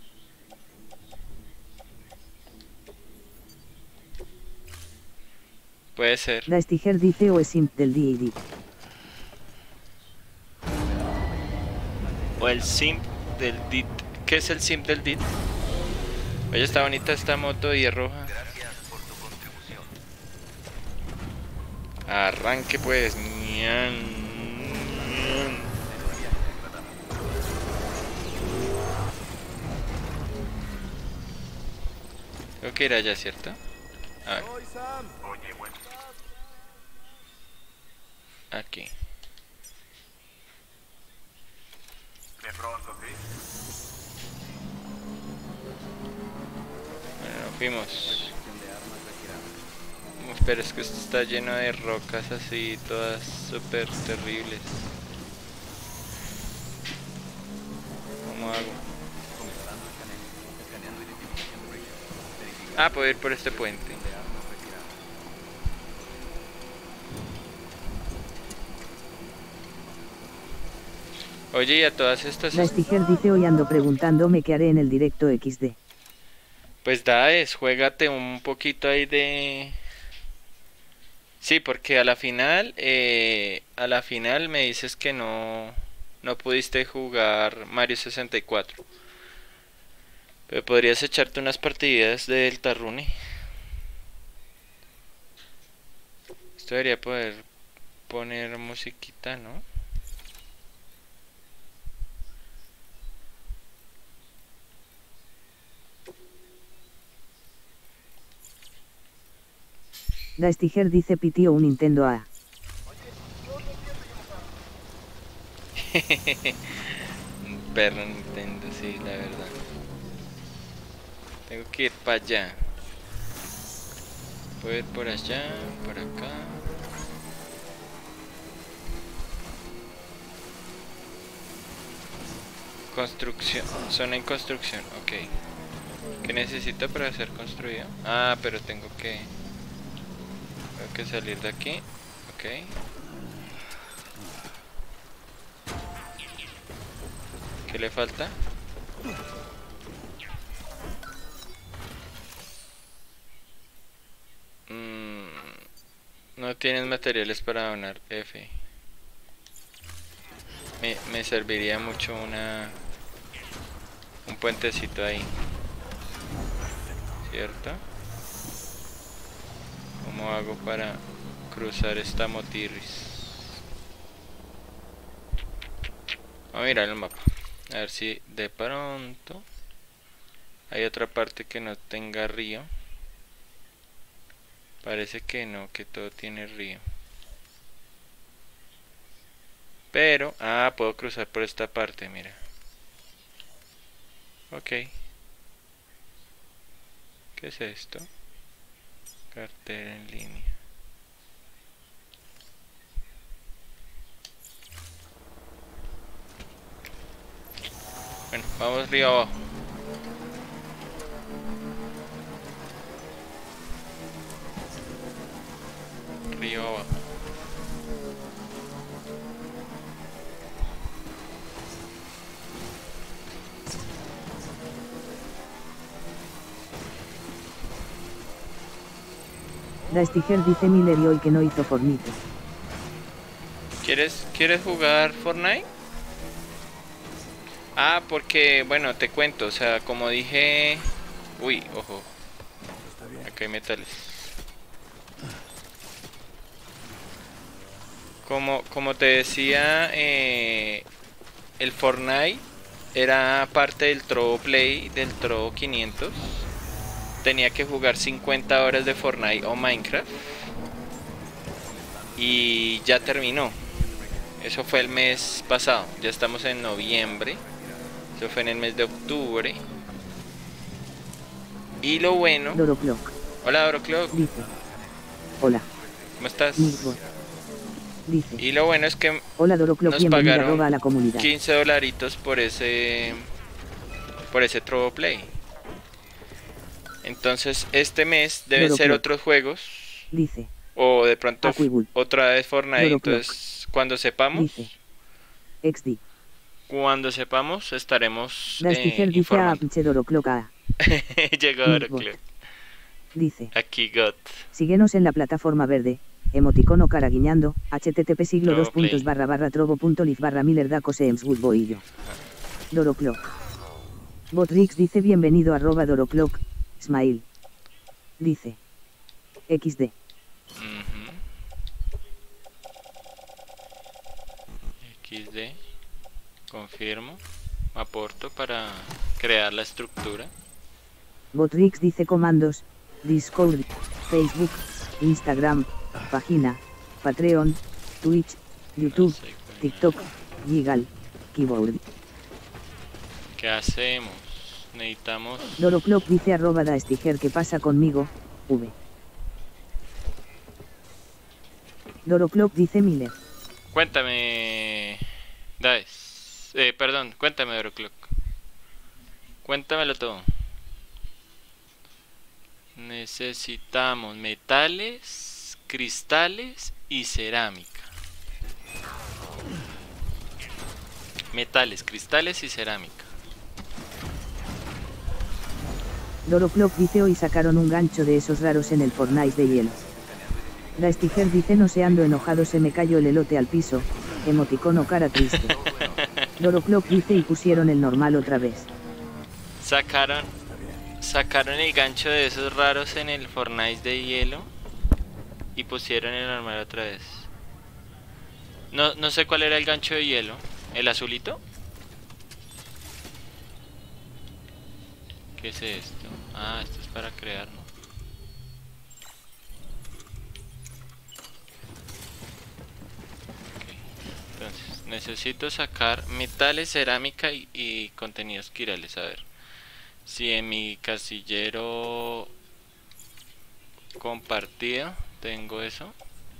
Puede ser. Dastiger dice o es simp del D&D. O el simp del DIT. ¿Qué es el simp del DIT? Oye, está bonita esta moto y es roja. Gracias por tu contribución. Arranque pues. Ñan, ñan. Tengo que ir allá, ¿cierto? A ver. Oye, bueno. Aquí. De pronto, sí. Bueno, nos fuimos. Uf, pero es que esto está lleno de rocas así, todas súper terribles. ¿Cómo hago? Ah, puedo ir por este puente. Oye, y a todas estas... Dastiger dice hoy ando preguntándome qué haré en el directo XD. Pues Daes, juégate un poquito ahí de... Sí, porque a la final me dices que no pudiste jugar Mario 64. Pero podrías echarte unas partidas de Deltarune. Esto debería poder poner musiquita, ¿no? Dastiger dice pitió un Nintendo A. Un perro Nintendo, sí, la verdad. Tengo que ir para allá. Puedo ir por allá, por acá. Construcción, zona en construcción, ok. ¿Qué necesito para ser construido? Ah, pero tengo que salir de aquí, ok. ¿Qué le falta? No tienes materiales para donar. F. Me serviría mucho un puentecito ahí. ¿Cierto? ¿Cómo hago para cruzar esta motirris? Vamos a mirar el mapa. A ver si de pronto hay otra parte que no tenga río. Parece que no, que todo tiene río. Pero, puedo cruzar por esta parte, mira. Ok. ¿Qué es esto? Cartera en línea. Bueno, vamos río abajo. Río abajo. Dastiger dice Miller y hoy que no hizo Fornite. ¿Quieres jugar Fortnite? Porque, bueno, te cuento, o sea, como dije... Uy, ojo. Acá hay metales. Como te decía, el Fortnite era parte del Trovo Play, del Trovo 500. Tenía que jugar 50 horas de Fortnite o Minecraft. Y ya terminó. Eso fue el mes pasado. Ya estamos en noviembre. Eso fue en el mes de octubre. Y lo bueno... Doroclock. Hola, Doroclock. Dice. Hola. ¿Cómo estás? Dice. Y lo bueno es que hola, Doroclock, nos pagaron a la comunidad. $15 por ese Trovo Play. Entonces este mes deben ser otros juegos. Dice. O de pronto Aquibul. otra vez Fortnite. Doroclock. Entonces cuando sepamos. Dice. XD. Cuando sepamos estaremos informando. Llegó Doroclock. Dice. Aquí got. Síguenos en la plataforma verde. Emoticono cara guiñando. http siglo //trovo.live/Miller-Daco-Seems-Woodboillo. Doroclock. Botrix dice bienvenido @Doroclock. Smile. Dice. XD. XD. Confirmo. Aporto para crear la estructura. Botrix dice comandos. Discord. Facebook. Instagram. Página. Patreon. Twitch. YouTube. TikTok. Gigal. Keyboard. ¿Qué hacemos? Necesitamos... Doroclock dice @Dastiger ¿qué pasa conmigo? V. Doroclock dice Miller. Cuéntame... Daes. Perdón, cuéntame Doroclock. Cuéntamelo todo. Necesitamos metales, cristales y cerámica. Metales, cristales y cerámica. Doroclock dice hoy sacaron un gancho de esos raros en el Fortnite de hielo. Dastiger dice no se ando enojado se me cayó el elote al piso, emoticono cara triste. Doroclock dice y pusieron el normal otra vez. Sacaron el gancho de esos raros en el Fortnite de hielo y pusieron el normal otra vez. No sé cuál era el gancho de hielo. ¿El azulito? ¿Qué es esto? Esto es para crear, ¿no? Okay. Entonces, necesito sacar metales, cerámica y contenidos quirales. A ver. Si en mi casillero compartido tengo eso.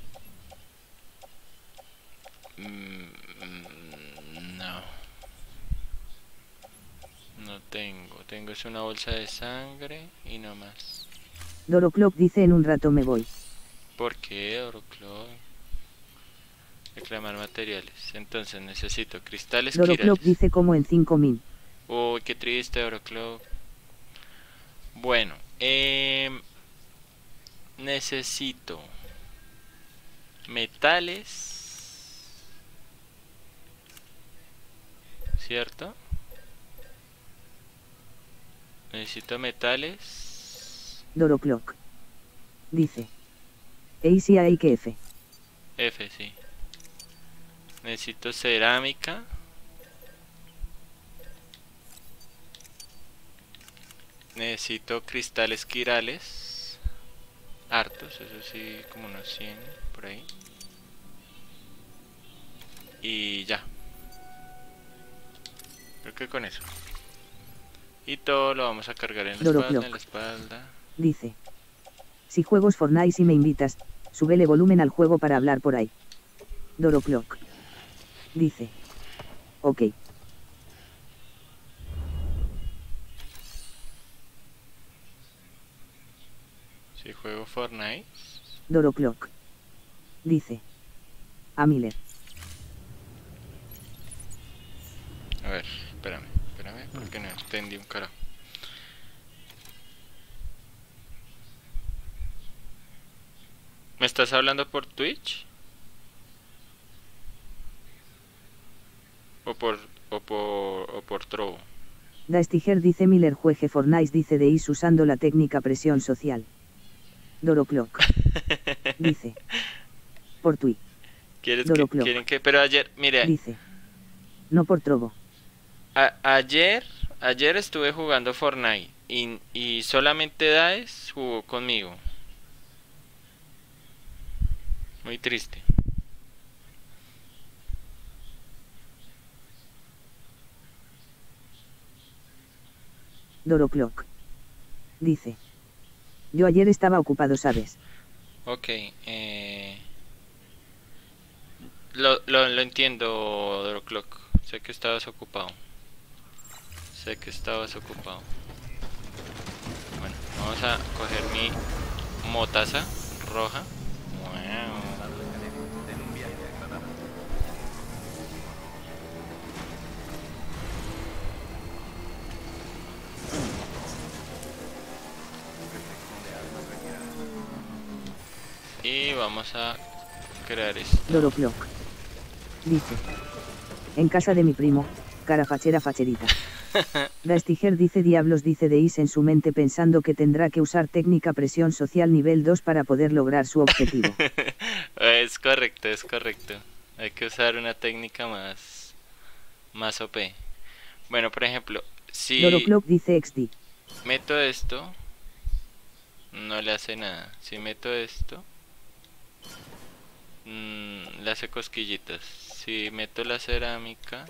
No tengo. Tengo es una bolsa de sangre y no más. Doroclock dice en un rato me voy. ¿Por qué, Doroclock? Reclamar materiales. Entonces necesito cristales Doroclock quirales. dice como en 5000. Uy, qué triste, Doroclock. Bueno, necesito metales, ¿cierto? Necesito metales. Doroclock dice. Easy hay que F. F, sí. Necesito cerámica. Necesito cristales quirales. Hartos, eso sí, como unos 100 por ahí. Y ya. Creo que con eso. Y todo lo vamos a cargar en la espalda, en la espalda. Dice. Si juegos Fortnite y me invitas, súbele volumen al juego para hablar por ahí. Doroclock dice. Ok. Si juego Fortnite. Doroclock dice. A Miller. A ver, espérame, porque no entendí un carajo. ¿Me estás hablando por Twitch? ¿O por Trovo? Dastiger dice Miller juegue Fortnite dice Deis usando la técnica presión social. Doroclock dice. Por Twitch. ¿Quieren que? Pero ayer, mire. Dice. No por Trovo. Ayer estuve jugando Fortnite y solamente Daes jugó conmigo. Muy triste. Doroclock dice. Yo ayer estaba ocupado, ¿sabes? Ok, lo entiendo, Doroclock. Sé que estabas ocupado. Bueno, vamos a coger mi motaza roja. Y vamos a crear esto. Doroclock dice. En casa de mi primo, cara fachera facherita. Dastiger dice diablos dice Deis en su mente pensando que tendrá que usar técnica presión social nivel 2 para poder lograr su objetivo. Es correcto. Hay que usar una técnica más OP. Bueno, por ejemplo, si Doroclock dice XD. meto esto, no le hace nada. Si meto esto, le hace cosquillitas. Si meto la cerámica,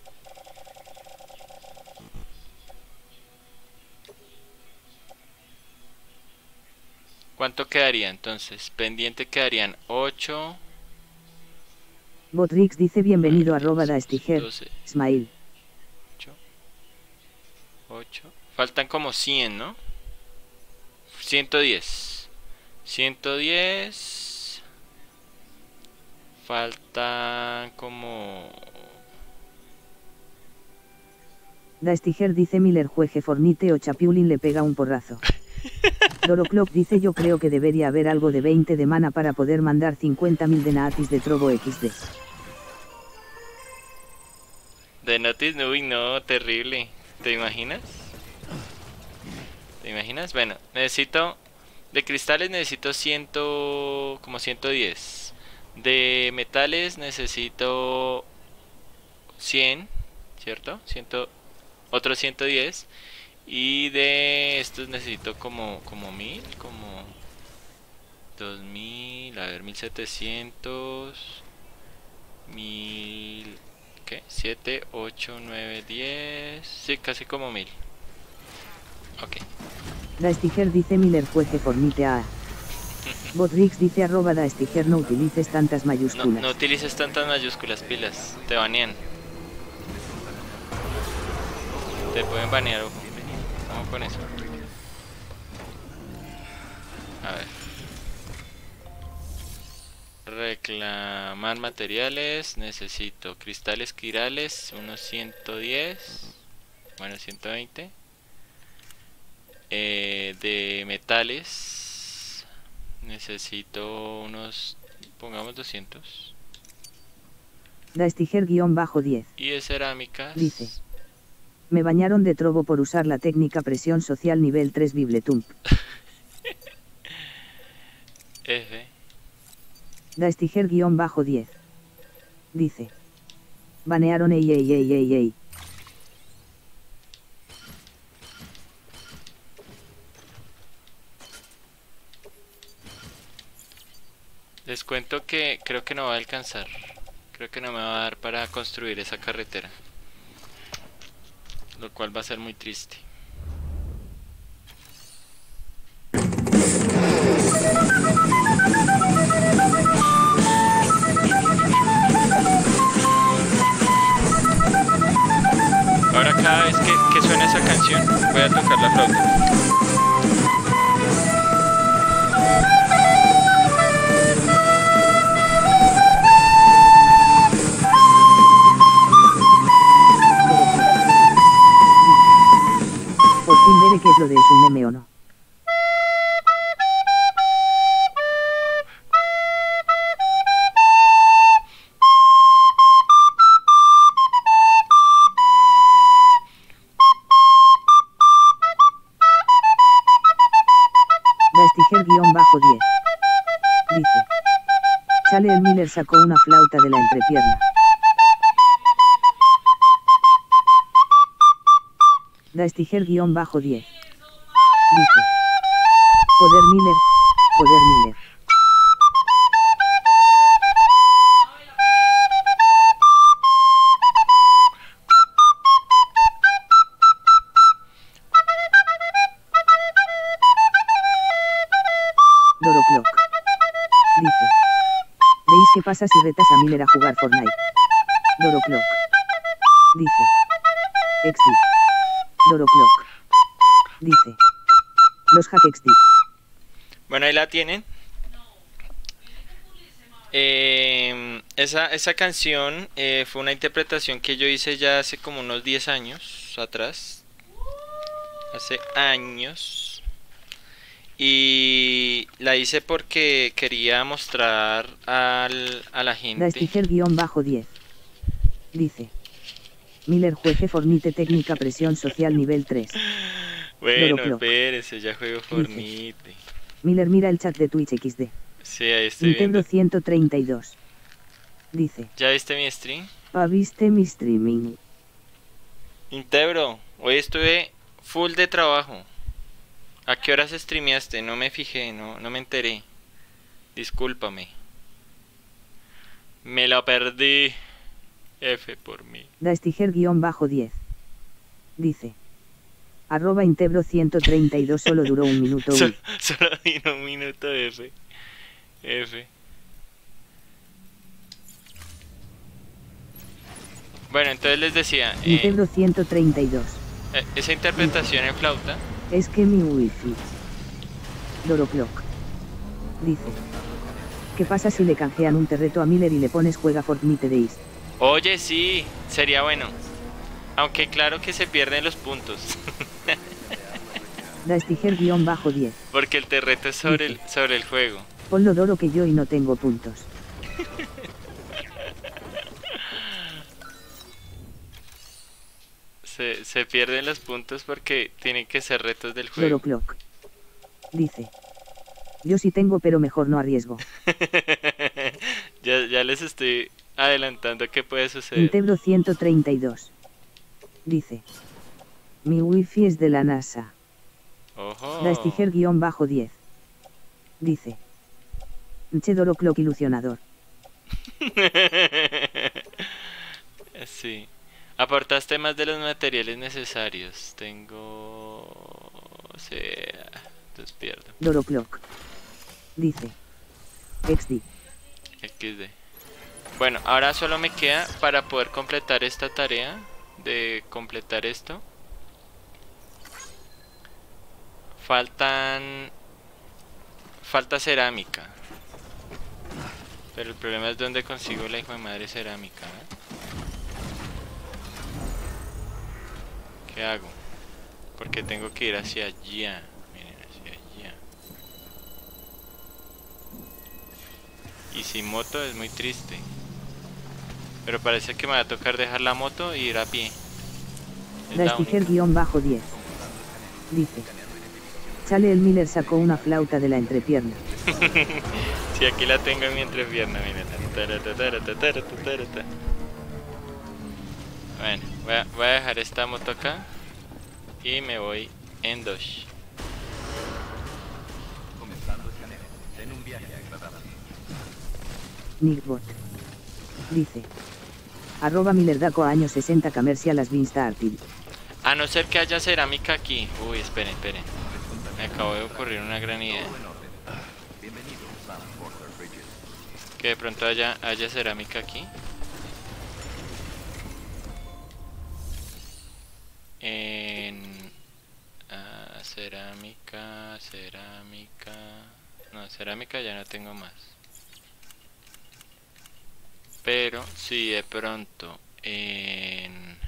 ¿cuánto quedaría entonces? Pendiente quedarían 8. Botrix dice bienvenido a Dastiger. 12, Smile. 8. Faltan como 100, ¿no? 110. Faltan como... Dastiger dice Miller juegue Fornite o Chapiulin le pega un porrazo. Doroclock dice yo creo que debería haber algo de 20 de mana para poder mandar 50.000 de Naatis de Trovo XD. De Notice, uy no, terrible. ¿Te imaginas? Bueno, necesito... De cristales necesito como 110. De metales necesito 100, ¿cierto? Otros 110. Y de estos necesito como 1000, como 2000, a ver, 1700, 1000, ¿qué? 7, 8, 9, 10, sí, casi como 1000. Ok. Dastiger dice Miller juegue Fornite a. Botrix dice Dastiger no utilices tantas mayúsculas. No utilices tantas mayúsculas, pilas, te banean. Te pueden banear, ojo. Vamos con eso. A ver. Reclamar materiales. Necesito cristales quirales, unos 110. Bueno, 120. De metales necesito unos, pongamos 200. Dastiger-10. Y de cerámicas Dice. Me bañaron de trobo por usar la técnica presión social nivel 3 Bibletump. F. Dastiger-10. Dice. Banearon ey. Les cuento que creo que no va a alcanzar. Creo que no me va a dar para construir esa carretera. Lo cual va a ser muy triste. Ahora cada vez que suene esa canción voy a tocar la flauta. Por fin veré qué es lo de es un meme o no. Dastiger-10. Dice. Chale el Miller sacó una flauta de la entrepierna. Dastiger-10. Dice. Poder Miller. Doroclock. Dice. ¿Veis qué pasa si retas a Miller a jugar Fortnite? Doroclock. Dice. XD. Doroclock. Dice. Los hack XD. Bueno, ahí la tienen. Esa canción fue una interpretación que yo hice ya hace como unos 10 años atrás. Hace años. Y la hice porque quería mostrar a la gente. Dastiger-10. Dice. Miller juegue Fornite técnica presión social nivel 3. Bueno, espérese, ya juego Fornite. Miller mira el chat de Twitch XD. Sí, ahí estoy Nintendo viendo. 132. Dice. ¿Ya viste mi stream? ¿Viste mi streaming? Intebro, hoy estuve full de trabajo. ¿A qué horas streameaste? No me fijé, no me enteré. Discúlpame. Me la perdí. F por mí. Dastiger-10. Dice. @Intebro 132 solo duró un minuto. Solo vino un minuto. F. Bueno, entonces les decía. Intebro 132. Esa interpretación en flauta. Es que mi wifi. Doroclock. Dice. ¿Qué pasa si le canjean un terreto a Miller y le pones juega Fortnite Days? Oye, sí, sería bueno. Aunque claro que se pierden los puntos. Dastiger-10. Porque el terreto es sobre el juego. Ponlo Doro que yo y no tengo puntos. Se pierden los puntos porque tienen que ser retos del juego. Doroclock. Dice. Yo sí tengo pero mejor no arriesgo. ya les estoy adelantando qué puede suceder. Intebro 132. Dice. Mi wifi es de la NASA. Ojo. Dastiger-10. Dice. Che Doroclock ilusionador. Sí. Aportaste más de los materiales necesarios. Tengo... O sea... Entonces pierdo. Doroclock. Dice. XD. Bueno, ahora solo me queda para poder completar esta tarea de completar esto. Falta cerámica. Pero el problema es dónde consigo la hijo de madre cerámica, ¿eh? ¿Qué hago? Porque tengo que ir hacia allá. Miren, hacia allá. Y sin moto es muy triste. Pero parece que me va a tocar dejar la moto y ir a pie. Es la única. Dastiger-10. Dice. Chale, el Miller sacó una flauta de la entrepierna. Sí, aquí la tengo en mi entrepierna, miren. Bueno, voy a dejar esta moto acá y me voy en Dodge. Comenzando escaneo. Ten un viaje agradable. Nickbot. Dice. @MillerDaco año 60 Commercial has been started. A no ser que haya cerámica aquí. Uy, esperen. Me acabo de ocurrir una gran idea. Bienvenidos a Porter Bridges. Que de pronto haya cerámica aquí. Cerámica. No, cerámica ya no tengo más. Pero si de pronto en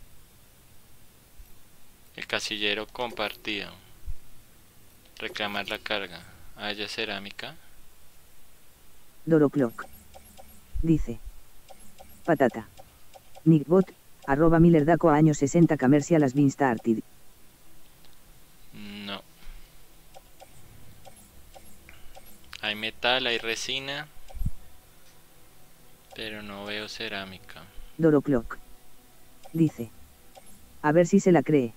el casillero compartido reclamar la carga haya cerámica. Doroclock. Dice. Patata. Nickbot, @MillerDaco año 60 Commercial has been started. No. Hay metal, hay resina, pero no veo cerámica. Doroclock. Dice. A ver si se la cree.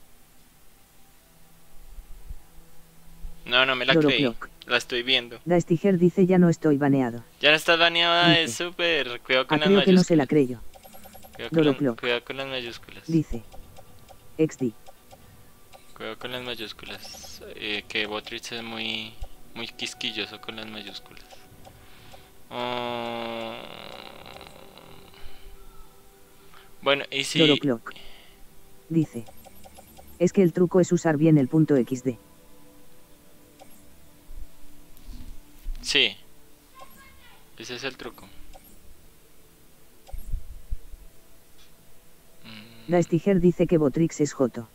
No me la creí. Doroclock. La estoy viendo. Dastiger dice ya no estoy baneado. Ya no estás baneada, Dice. es súper. Cuidado con las Creo que no se la mayúsculas. creyó. Doroclock. Cuidado con las mayúsculas. Dice. XD. Cuidado con las mayúsculas. Que Botrix es muy quisquilloso con las mayúsculas. Bueno, y si... Doroclock. Dice. Es que el truco es usar bien el punto XD. Sí. Ese es el truco. Dastiger dice que Botrix es joto.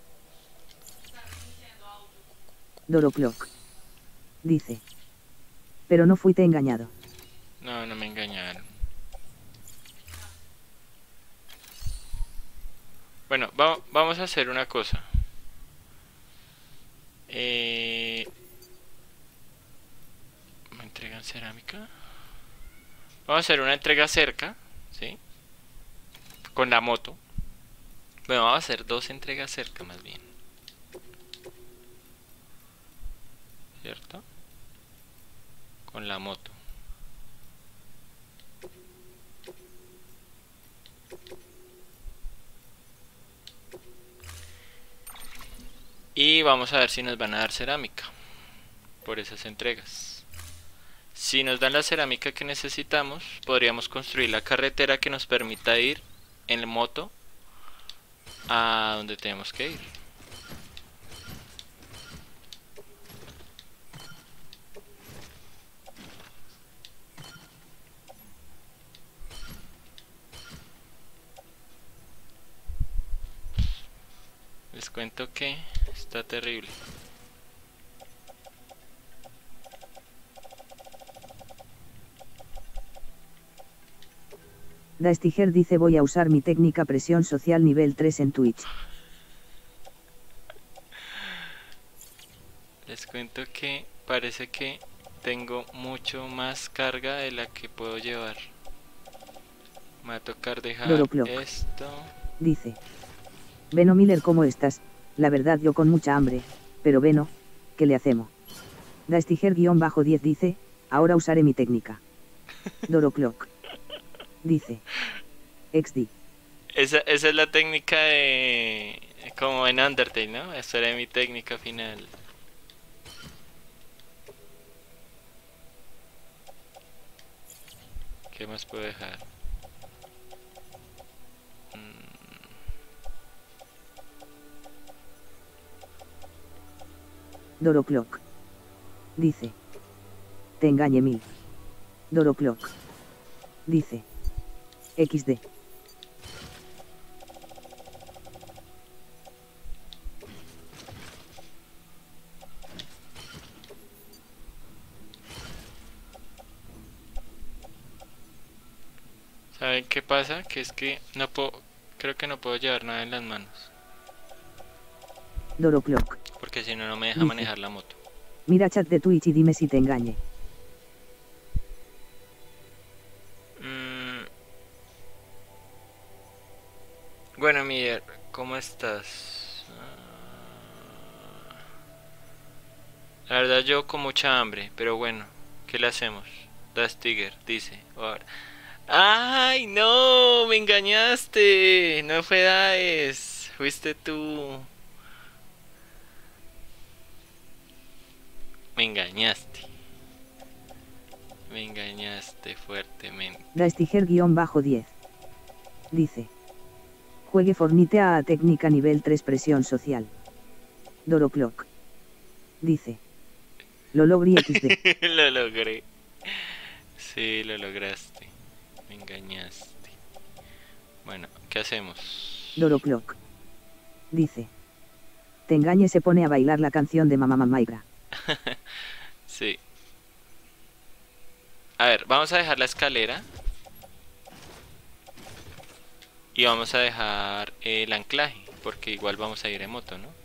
Doroclock. Dice. Pero no fuiste engañado. No me engañaron. Bueno, vamos a hacer una cosa. ¿Me entregan cerámica? Vamos a hacer una entrega cerca, ¿sí? Con la moto. Bueno, vamos a hacer 2 entregas cerca más bien. ¿Cierto? Con la moto. Y vamos a ver si nos van a dar cerámica por esas entregas. Si nos dan la cerámica que necesitamos, podríamos construir la carretera que nos permita ir en moto a donde tenemos que ir. Les cuento que está terrible. Dastiger dice voy a usar mi técnica presión social nivel 3 en Twitch. Les cuento que parece que tengo mucho más carga de la que puedo llevar. Me va a tocar dejar Doroclock. esto. Dice. Beno Miller, ¿cómo estás? La verdad yo con mucha hambre, pero Beno, ¿qué le hacemos? Dastiger-10 dice, ahora usaré mi técnica. Doroclock. Dice. XD. Esa es la técnica de... como en Undertale, ¿no? Esa era mi técnica final. ¿Qué más puedo dejar? Doroclock. Dice. Te engañé mil. Doroclock. Dice. XD. ¿Saben qué pasa? Que es que no puedo, creo que no puedo llevar nada en las manos. Doroclock. Porque si no, no me deja Dice. manejar la moto. Mira chat de Twitch y dime si te engañe. Bueno, Miguel, ¿cómo estás? La verdad yo con mucha hambre, pero bueno, ¿qué le hacemos? Das Tiger, dice. Ahora. ¡Ay, no! ¡Me engañaste! No fue Daes, fuiste tú. Me engañaste. Me engañaste fuertemente. Daestiger-10. Dice. Juegue Fornite a técnica nivel 3 presión social. Doroclock. Dice. Lo logré XD. Lo logré. Sí, lo lograste. Me engañaste. Bueno, ¿qué hacemos? Doroclock. Dice. Te engañe se pone a bailar la canción de Mamá Maigra. Sí. A ver, vamos a dejar la escalera. Y vamos a dejar el anclaje, porque igual vamos a ir en moto, ¿no?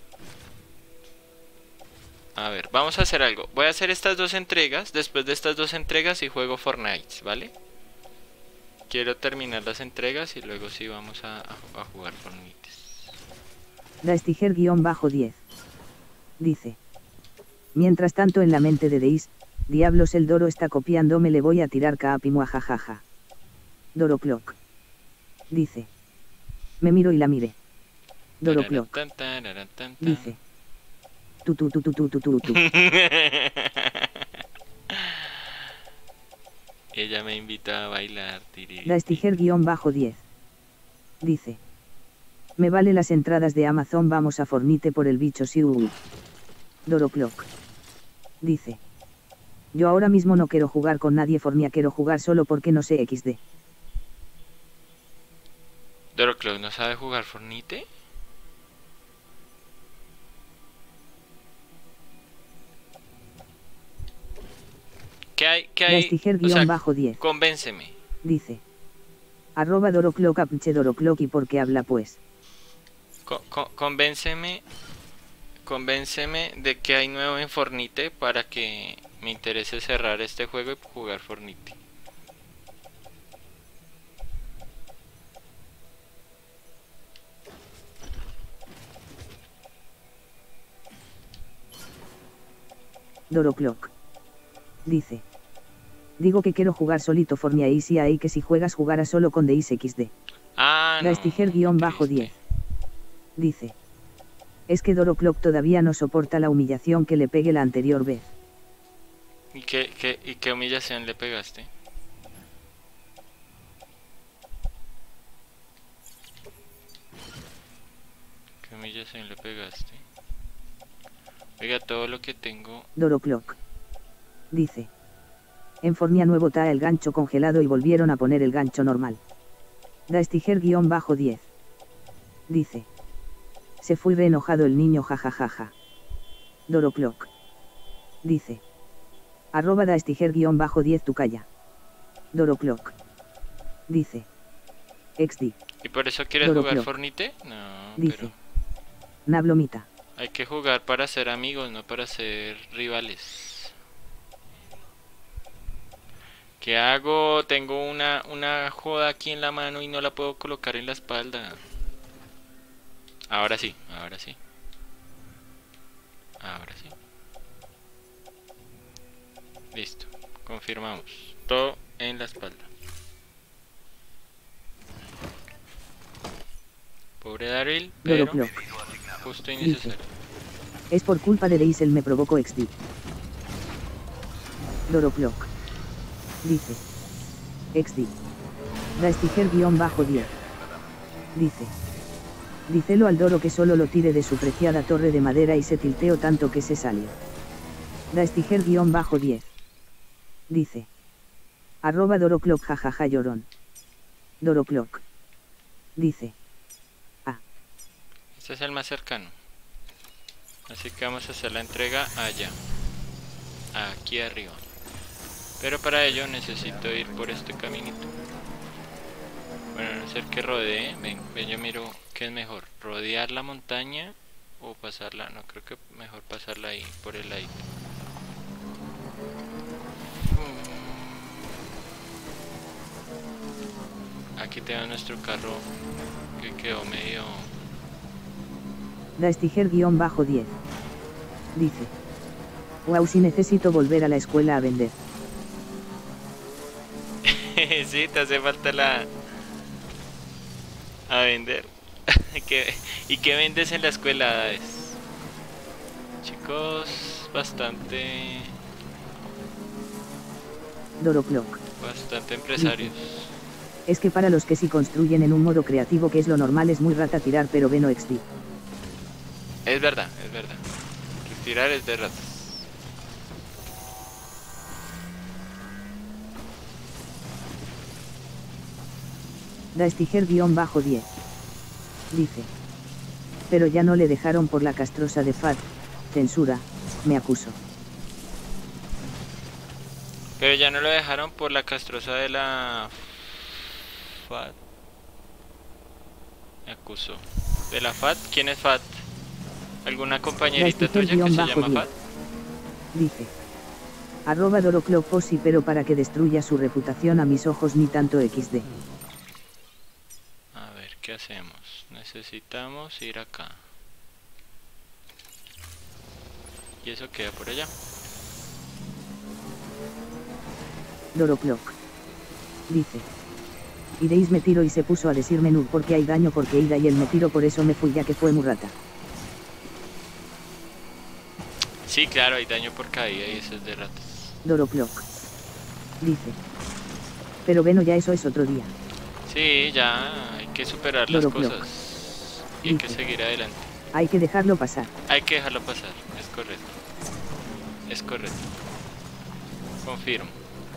A ver, vamos a hacer algo. Voy a hacer estas dos entregas. Después de estas dos entregas y juego Fortnite, ¿vale? Quiero terminar las entregas y luego sí vamos a jugar Fortnite. Daestiger-10. Dice. Mientras tanto en la mente de Deis, diablos el Doro está copiándome, le voy a tirar caapimua jajaja. Doroclock. Dice. Me miro y la mire. Doroclock. Dice. Tu. Ella me invita a bailar. Daestiger-10. Dice. Me vale las entradas de Amazon, vamos a Fornite por el bicho siu. Doroclock. Dice. Yo ahora mismo no quiero jugar con nadie Fornia, quiero jugar solo porque no sé XD. Doroclock no sabe jugar Fornite. ¿Qué hay? Daestiger-10. Convénceme. Dice. @Doroclock apche Doroclock y porque habla pues. Convénceme de que hay nuevo en Fornite para que me interese cerrar este juego y jugar Fornite. Doroclock. Dice. Digo que quiero jugar solito Fornia y si hay que si juegas jugará solo con Deis XD. Ah, no. Daestiger-10. Dice. Es que Doroclock todavía no soporta la humillación que le pegué la anterior vez. ¿Y qué humillación le pegaste? ¿Qué humillación le pegaste? Oiga, todo lo que tengo... Doroclock. Dice. En Fornia nuevo está el gancho congelado y volvieron a poner el gancho normal. Daestiger-10. Dice. Se fue re enojado el niño jajajaja. Doroclock. Dice. @Daestiger-10 tu calla. Doroclock. Dice. XD. ¿Y por eso quieres jugar Fornite? No, dice. pero... Nablomita. Hay que jugar para ser amigos, no para ser rivales. ¿Qué hago? Tengo una joda aquí en la mano y no la puedo colocar en la espalda. Ahora sí, ahora sí. Ahora sí. Listo, confirmamos. Todo en la espalda. Pobre Daryl, pero justo y necesario. Es por culpa de Deis, él me provocó XD. Doroclock. Dice. XD. Daestiger-10. Dice. Dícelo al Doro que solo lo tire de su preciada torre de madera y se tilteó tanto que se salió. Daestiger-10. Dice. @Doroclock jajaja llorón. Doroclock. Dice. Este es el más cercano. Así que vamos a hacer la entrega allá. Aquí arriba. Pero para ello necesito ir por este caminito. Bueno, a no ser que rodee. Ven, yo miro qué es mejor. Rodear la montaña o pasarla. No, creo que mejor pasarla ahí, por el ladito. Aquí tenemos nuestro carro que quedó medio... Daestiger-10. Dice. Wow, si necesito volver a la escuela a vender. Sí, te hace falta la... a vender. ¿Y qué vendes en la escuela, Daes? Chicos, bastante... Doroclock. Bastante empresarios. Es que para los que sí construyen en un modo creativo, que es lo normal, es muy rata tirar, pero ve no XD. Es verdad, es verdad. Tirar es de ratas. Daestiger-10. Dice. Pero ya no le dejaron por la castrosa de Fat. Censura, me acuso. Pero ya no lo dejaron por la castrosa de la... Fat. Me acuso. ¿De la Fat? ¿Quién es Fat? ¿Alguna compañerita tuya que se llama Fat? Dice. @Doroclock sí, pero para que destruya su reputación a mis ojos ni tanto XD. A ver, ¿qué hacemos? Necesitamos ir acá. Y eso queda por allá. Doroclock. Dice. Iréis me tiro y se puso a decirme nur porque hay daño porque ida y él me tiro por eso me fui ya que fue muy rata. Sí, claro, hay daño por caída y eso es de ratas. Doroclock. Dice. Pero bueno, ya eso es otro día. Sí, ya hay que superar las cosas. Y hay que seguir adelante. Hay que dejarlo pasar. Hay que dejarlo pasar, es correcto. Es correcto. Confirmo.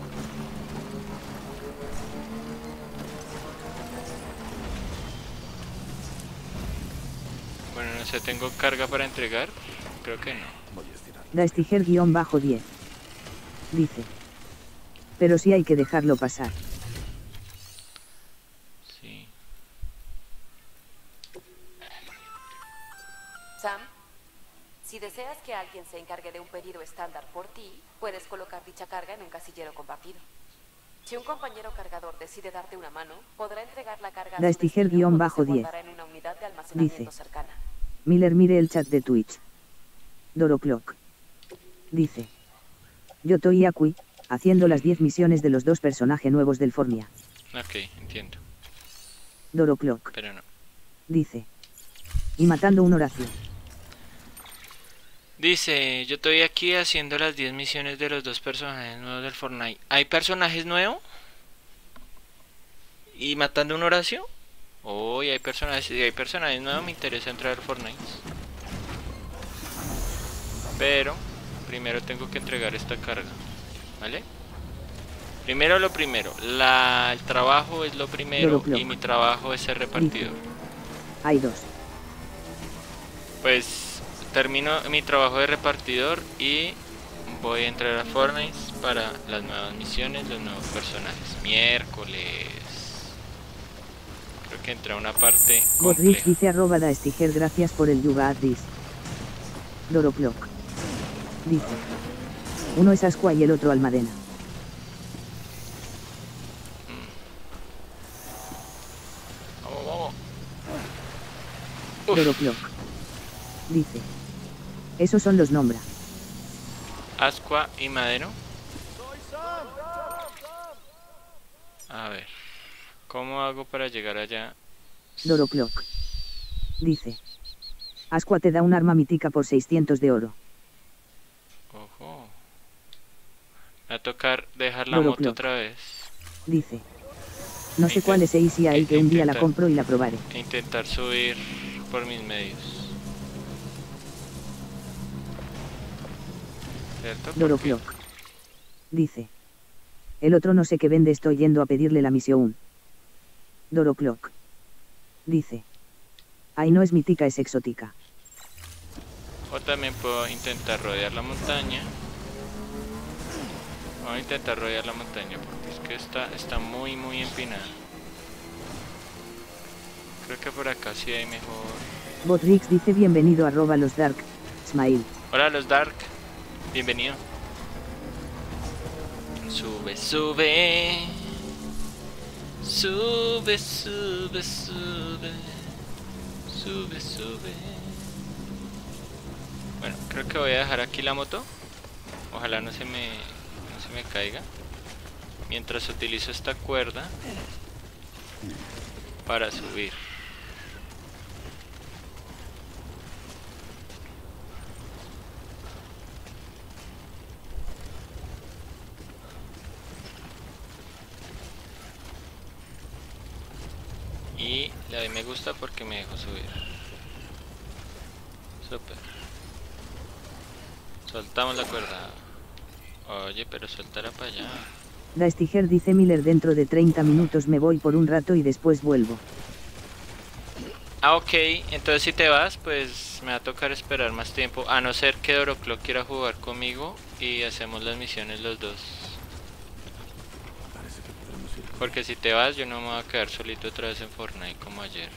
Bueno, no sé, ¿tengo carga para entregar? Creo que no. Daestiger-10. Dice. Pero sí hay que dejarlo pasar. Sí. Sam, si deseas que alguien se encargue de un pedido estándar por ti, puedes colocar dicha carga en un casillero compartido. Si un compañero cargador decide darte una mano, podrá entregar la carga Daestiger-10. en una unidad de almacenamiento Dice. cercana. Miller, mire el chat de Twitch. Doroclock. Dice. Yo estoy aquí, haciendo las 10 misiones de los 2 personajes nuevos del Formia. Ok, entiendo. Doroclock. Pero no. Dice. Y matando un Horacio. Dice, yo estoy aquí haciendo las 10 misiones de los 2 personajes nuevos del Fortnite. ¿Hay personajes nuevos? ¿Y matando un Horacio? Oh, y hay personajes, si hay personajes nuevos me interesa entrar al Fortnite. Pero primero tengo que entregar esta carga, ¿vale? Primero lo primero, el trabajo es lo primero y mi trabajo es ser repartidor. Hay 2. Pues termino mi trabajo de repartidor y voy a entrar a Fortnite para las nuevas misiones, los nuevos personajes. Miércoles. Creo que entra una parte Godrich compleja. dice @Daestiger, gracias por el Yuga Adris. Doroclock. Dice. Uno es Asqua y el otro Almadena. Vamos, vamos. Doroclock. Dice. Esos son los nombra. Asqua y Madero. A ver, ¿cómo hago para llegar allá? Doroclock. Dice. Asqua te da un arma mítica por 600 de oro. Ojo. Me va a tocar dejar la Doroclock. moto otra vez. Dice. No sé cuál es ese y ahí que un día la intentar- compro y la probaré. E intentar subir por mis medios. ¿Cierto? Porque Doroclock. Dice. El otro no sé qué vende, estoy yendo a pedirle la misión. Doroclock. Dice. Ay, no es mítica, es exótica. O también puedo intentar rodear la montaña. Voy a intentar rodear la montaña porque es que está muy empinada. Creo que por acá sí hay mejor. Botrix dice bienvenido @ los Dark, Smile. Hola los Dark, bienvenido. Sube, sube. Sube, sube, sube. Sube, sube. Bueno, creo que voy a dejar aquí la moto. Ojalá no se me caiga. Mientras utilizo esta cuerda para subir. Y le doy me gusta porque me dejó subir. Super. Soltamos la cuerda. Oye, pero suéltala para allá. Daestiger dice Miller, dentro de 30 minutos me voy por un rato y después vuelvo. Ah, ok. Entonces si te vas, pues me va a tocar esperar más tiempo. A no ser que Doroclock quiera jugar conmigo y hacemos las misiones los dos. Porque si te vas, yo no me voy a quedar solito otra vez en Fortnite como ayer.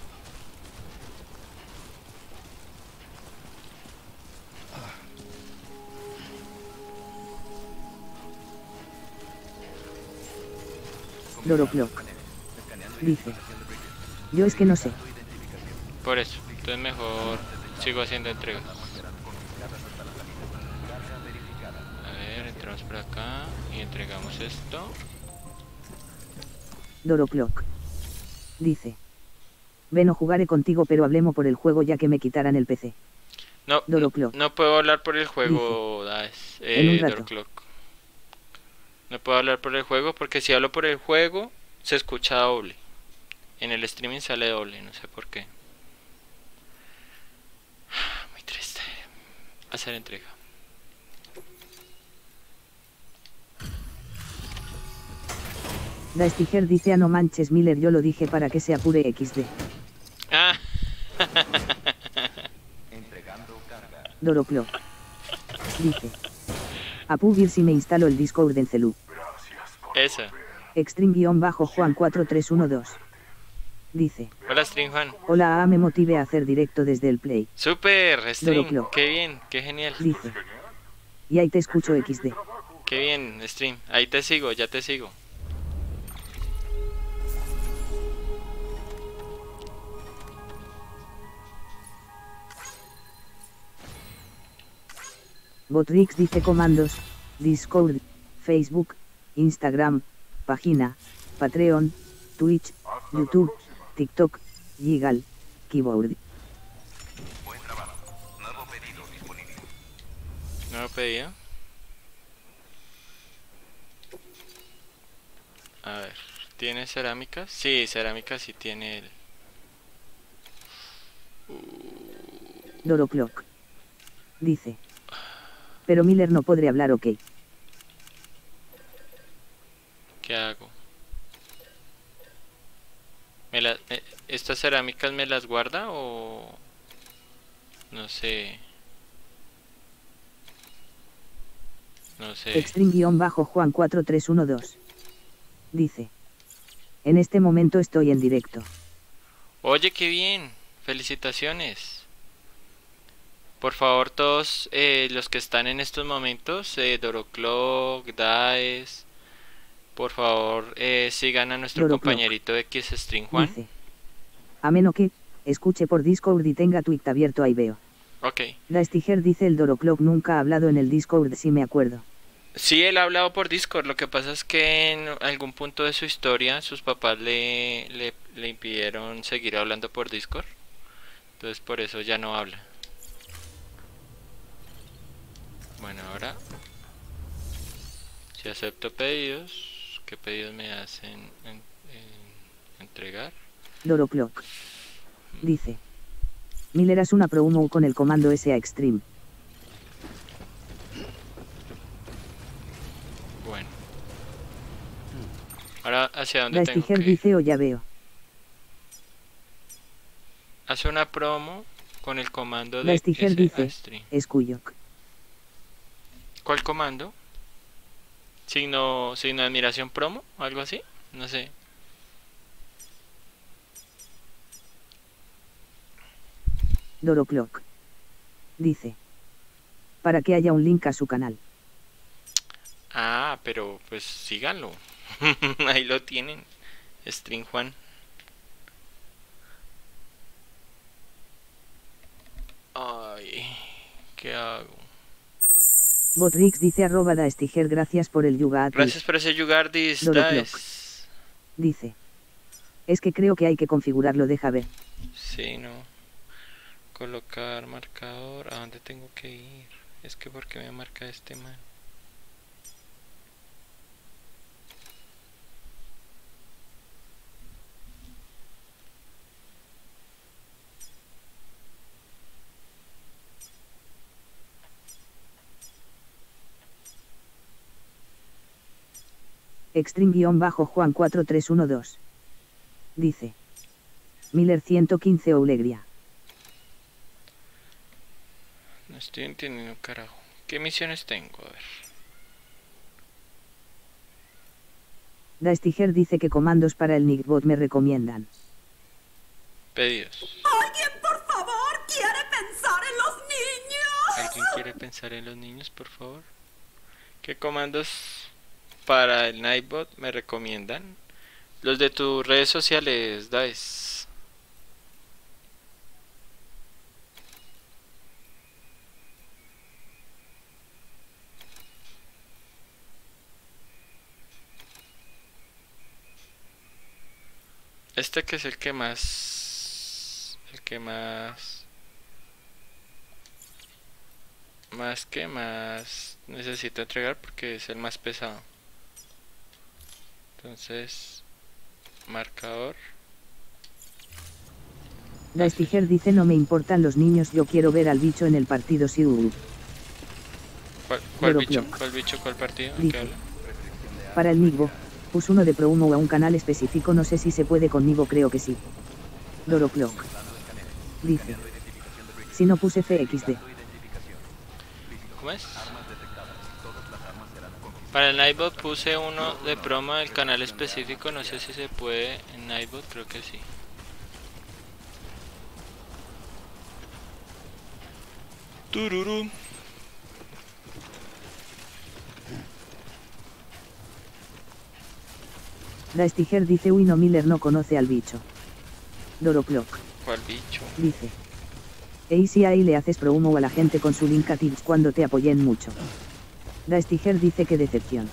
Doroclock. Dice. Yo es que no sé. Por eso, entonces mejor sigo haciendo entregas. A ver, entramos por acá y entregamos esto. Doroclock. Dice. Ven o jugaré contigo, pero hablemos por el juego ya que me quitaran el PC. No, Doroclock. no puedo hablar por el juego, Daes, en un rato. Doroclock. No puedo hablar por el juego porque si hablo por el juego se escucha doble. En el streaming sale doble, no sé por qué. Muy triste. Hacer entrega. Daestiger dice, a no manches Miller, yo lo dije para que se apure XD. Ah. Doroclock. Dice. Apubir si me instalo el Discord en celu. Esa. Extreme-Juan4312. Dice. Hola Stream Juan. Hola, me motive a hacer directo desde el Play. Super, Stream. Doroclock. Qué bien, qué genial. Dice. Y ahí te escucho XD. Qué bien, Stream. Ahí te sigo, ya te sigo. Botrix dice comandos, Discord, Facebook, Instagram, página, Patreon, Twitch, YouTube, TikTok, Gigal, Keyboard. Buen trabajo. Nuevo pedido disponible. ¿Nuevo pedido? A ver, ¿tiene cerámica? Sí, cerámica sí tiene él. Doroclock. Dice. Pero Miller no podré hablar, ok. ¿Qué hago? ¿Estas cerámicas me las guarda o...? No sé. No sé. Extreme-Juan4312. Dice. En este momento estoy en directo. Oye, qué bien. Felicitaciones. Por favor, todos los que están en estos momentos, Doroclock, Daes, por favor, sigan a nuestro Doroclock. compañerito X Stream Juan. Dice. A menos que escuche por Discord y tenga Twitch abierto, ahí veo. Ok. Daestiger dice, el Doroclock nunca ha hablado en el Discord, si me acuerdo. Sí, él ha hablado por Discord. Lo que pasa es que en algún punto de su historia, sus papás le impidieron seguir hablando por Discord. Entonces por eso ya no habla. Bueno, ahora si acepto pedidos, ¿qué pedidos me hacen entregar? Doroclock. Dice. Miller es una promo con el comando SA Extreme. Bueno, Ahora, ¿hacia dónde La tengo Stiger que ir? dice: ya veo. Hace una promo con el comando La de Stiger dice: stream. Skuyok. ¿Cuál comando? Signo de admiración promo, o algo así, no sé. Doroclock. Dice: para que haya un link a su canal. Ah, pero pues síganlo. Ahí lo tienen. Stream Juan. Ay, ¿qué hago? Botrix dice: @ Stiger, gracias por el yuga. Gracias por ese Yugardis. Doroclock. Dice: es que creo que hay que configurarlo, deja ver. Sí, no. Colocar marcador. ¿A dónde tengo que ir? Es que porque me marca este man. Extreme-Juan 4312. Dice: Miller 115 Oulegria. No estoy entendiendo, carajo. ¿Qué misiones tengo? A ver. Da Stiger dice que comandos para el Nickbot me recomiendan. Pedidos. ¿Alguien, por favor, quiere pensar en los niños? ¿Alguien quiere pensar en los niños, por favor? ¿Qué comandos para el Nightbot me recomiendan? Los de tus redes sociales, Dice. Este que es el que más necesito entregar porque es el más pesado. Entonces, marcador. Da Stiger dice: no me importan los niños, yo quiero ver al bicho en el partido Siu. ¿Cuál bicho? ¿Cuál bicho? ¿Cuál partido? ¿Qué Dice: habla? para el Nickbo, pus uno de promo a un canal específico, no sé si se puede con Nivo, creo que sí. Doroclock. Dice: si no puse FXD. ¿Cómo es? Para el Nightbot puse uno de promo del canal específico, no sé si se puede en Nightbot, creo que sí. Tururú. Da Stiger dice: uy, no, Miller no conoce al bicho. Doroclock. ¿Cuál bicho? Dice: y si ahí le haces promo a la gente con su link a tips cuando te apoyen mucho. Da Stiger dice: que decepción.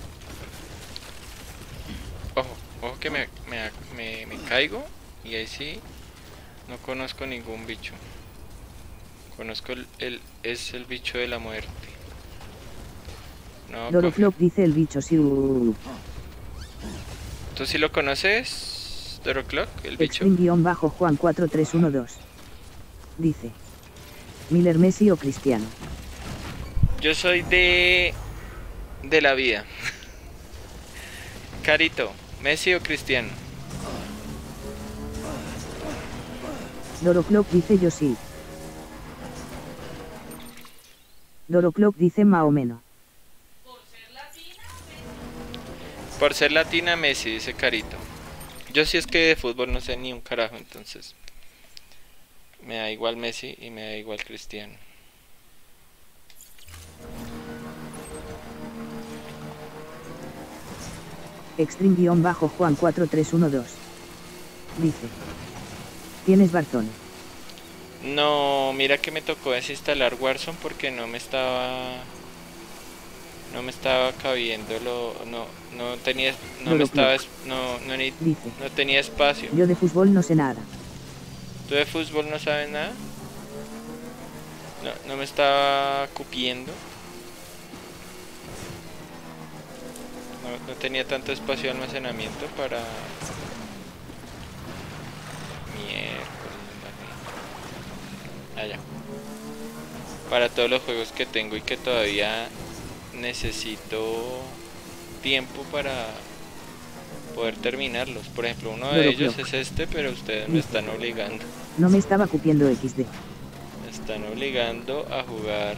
Ojo que me caigo y ahí sí no conozco ningún bicho. Conozco es el bicho de la muerte. No, Doroclock dice: el bicho Siu. ¿Tú sí lo conoces, Doroclock, el bicho? Extreme-Juan 4312. Dice: Miller, Messi o Cristiano. Yo soy de la vida. Carito, ¿Messi o Cristiano? Doroclock dice: yo sí. Doroclock dice: más o menos. Por ser latina, Messi, dice Carito. Yo sí es que de fútbol no sé ni un carajo, entonces me da igual Messi y me da igual Cristiano. Extreme-Juan 4312. Dice: ¿tienes Warzone? No, mira que me tocó desinstalar Warzone porque no me estaba cabiendo no tenía espacio. Yo de fútbol no sé nada. ¿Tú de fútbol no sabes nada? No me estaba cupiendo. No tenía tanto espacio de almacenamiento para para todos los juegos que tengo y que todavía necesito tiempo para poder terminarlos. Por ejemplo, uno de ellos es este, pero ustedes me están obligando. No me estaba cupiendo XD. Me están obligando a jugar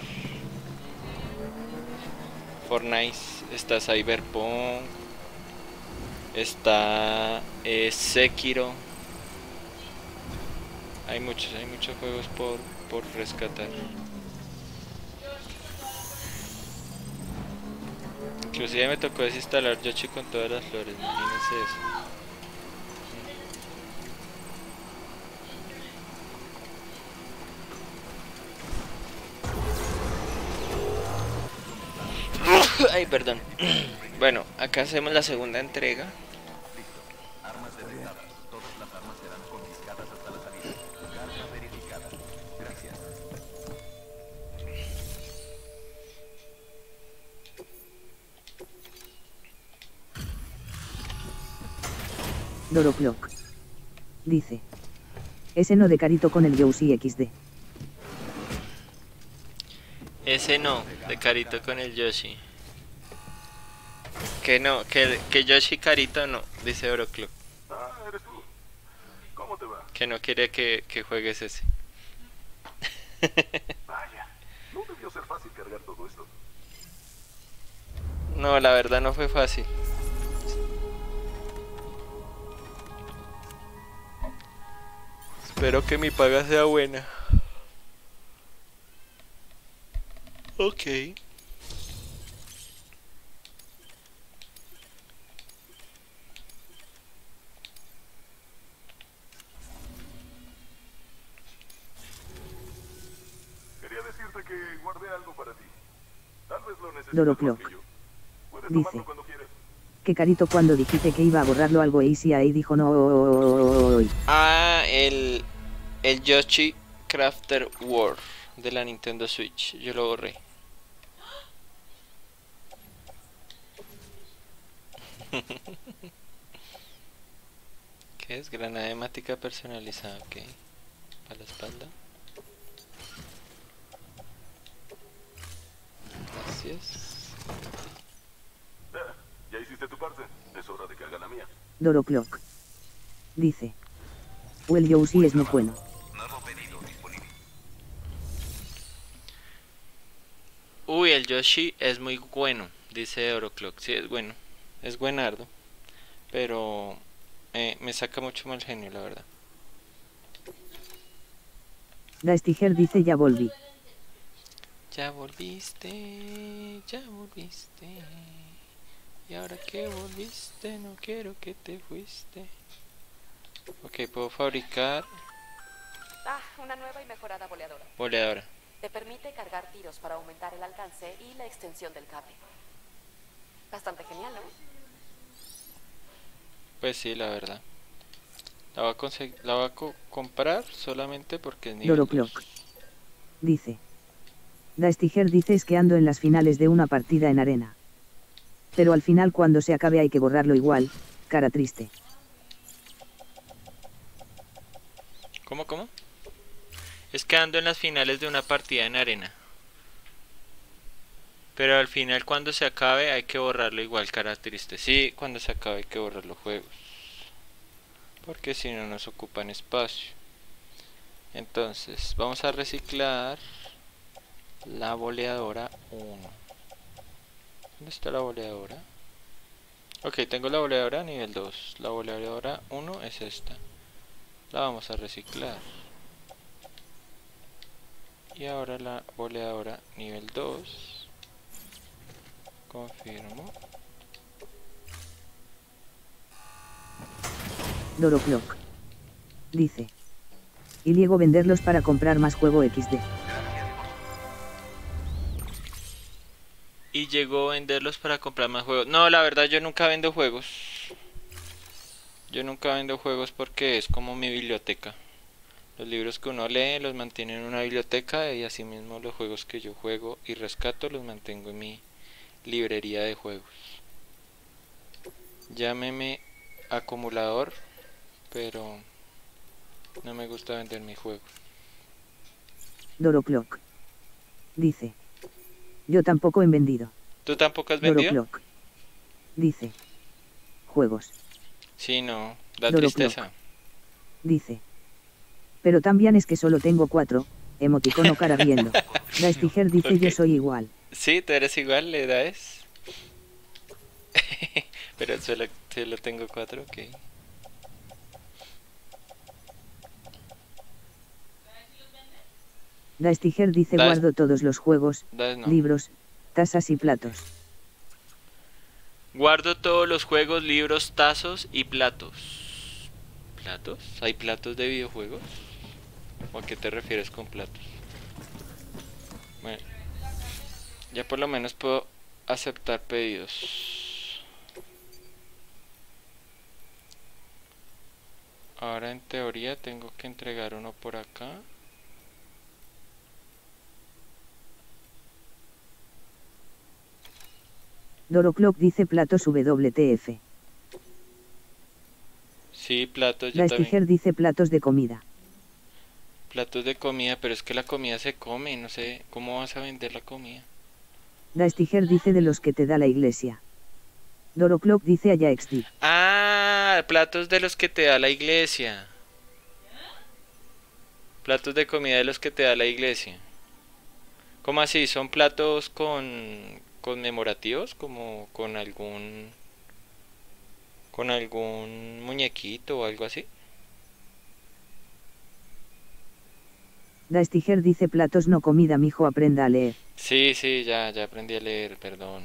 Fortnite. Está Cyberpunk, está Sekiro. Hay muchos juegos por rescatar. Inclusive me tocó desinstalar Yoshi con todas las flores, imagínense eso. Ay, perdón. Bueno, acá hacemos la segunda entrega. Armas detectadas. Todas las armas serán confiscadas hasta la salida. Carga verificada. Gracias. Doroclock. Dice. Ese no de Carito con el Yoshi XD. Ese no, de Carito con el Yoshi. Que no, que Yoshi Carito no, dice Oroclock. Ah, eres tú. ¿Cómo te va? Que no quiere que juegues ese. Vaya, no debió ser fácil cargar todo esto. No, la verdad no fue fácil. Espero que mi paga sea buena. Ok. Quería decirte que guardé algo para ti. Tal vez lo necesites Doroclock. más que yo. Puedes Dice. tomarlo cuando quieras. Que Carito cuando dijiste que iba a borrarlo algo Easy ahí dijo no. Ah, el Yoshi Crafter World de la Nintendo Switch. Yo lo borré. ¿Qué es? Granada hemática personalizada, ok. Para la espalda. Gracias. Ya hiciste tu parte. Es hora de que haga la mía. Doroclock. Dice. O el Yoshi es muy bueno. Nuevo pedido disponible. Uy, el Yoshi es muy bueno, dice Oroclock. Sí, es bueno. Es buenardo. Pero me saca mucho mal genio, la verdad. Dastiger dice ya volví. Ya volviste, ya volviste. Y ahora que volviste, no quiero que te fuiste. Ok, puedo fabricar Una nueva y mejorada boleadora. boleadora. Te permite cargar tiros para aumentar el alcance y la extensión del cable. Bastante genial, ¿no? Pues sí, la verdad. La voy a comprar solamente porque es nivel 2. Doroclock. Dice. Dastiger dice es que ando en las finales de una partida en arena. Pero al final cuando se acabe hay que borrarlo igual, cara triste. ¿Cómo? Es que ando en las finales de una partida en arena. Pero al final cuando se acabe hay que borrarlo igual, cara triste. Sí, cuando se acabe hay que borrar los juegos. Porque si no nos ocupan espacio. Entonces, vamos a reciclar la boleadora 1. ¿Dónde está la boleadora? Ok, tengo la boleadora nivel 2. La boleadora 1 es esta. La vamos a reciclar. Y ahora la boleadora nivel 2. Confirmo. Doroclock. Dice. Y luego venderlos para comprar más juego XD. Y llegó a venderlos para comprar más juegos. No, la verdad yo nunca vendo juegos. Yo nunca vendo juegos porque es como mi biblioteca. Los libros que uno lee los mantiene en una biblioteca y asimismo los juegos que yo juego y rescato los mantengo en mi librería de juegos. Llámeme acumulador, pero no me gusta vender mis juegos. Doroclock. Dice. Yo tampoco he vendido. ¿Tú tampoco has vendido? Doroclock. Dice. Juegos. Sí, no, da Doroclock. tristeza. Dice. Pero también es que solo tengo 4, emoticono cara riendo. Daestiger dice yo Ok. soy igual. Sí, tú eres igual, le das. Pero solo tengo 4, ok. Daestiger dice Das- guardo todos los juegos, Das no. libros, tazas y platos. Guardo todos los juegos, libros, tazos y platos. ¿Platos? ¿Hay platos de videojuegos? ¿O a qué te refieres con platos? Bueno, ya por lo menos puedo aceptar pedidos. Ahora en teoría tengo que entregar uno por acá. Doroclock dice platos WTF. Sí, platos, yo Daestiger también. dice platos de comida. Platos de comida, pero es que la comida se come, no sé, ¿cómo vas a vender la comida? Daestiger dice de los que te da la iglesia. Doroclock dice allá XD. Ah, platos de los que te da la iglesia. Platos de comida de los que te da la iglesia. ¿Cómo así? ¿Son platos conmemorativos? Como con algún muñequito o algo así. Daestiger dice platos no comida mijo aprenda a leer. Sí, sí, ya aprendí a leer, perdón.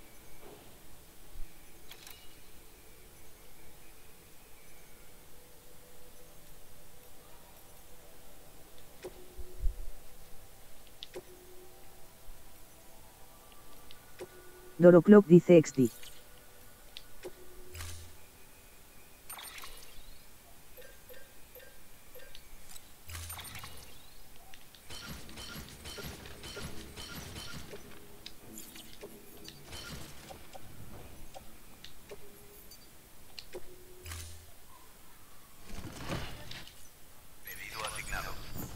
Doroclock dice XD. Pedido asignado.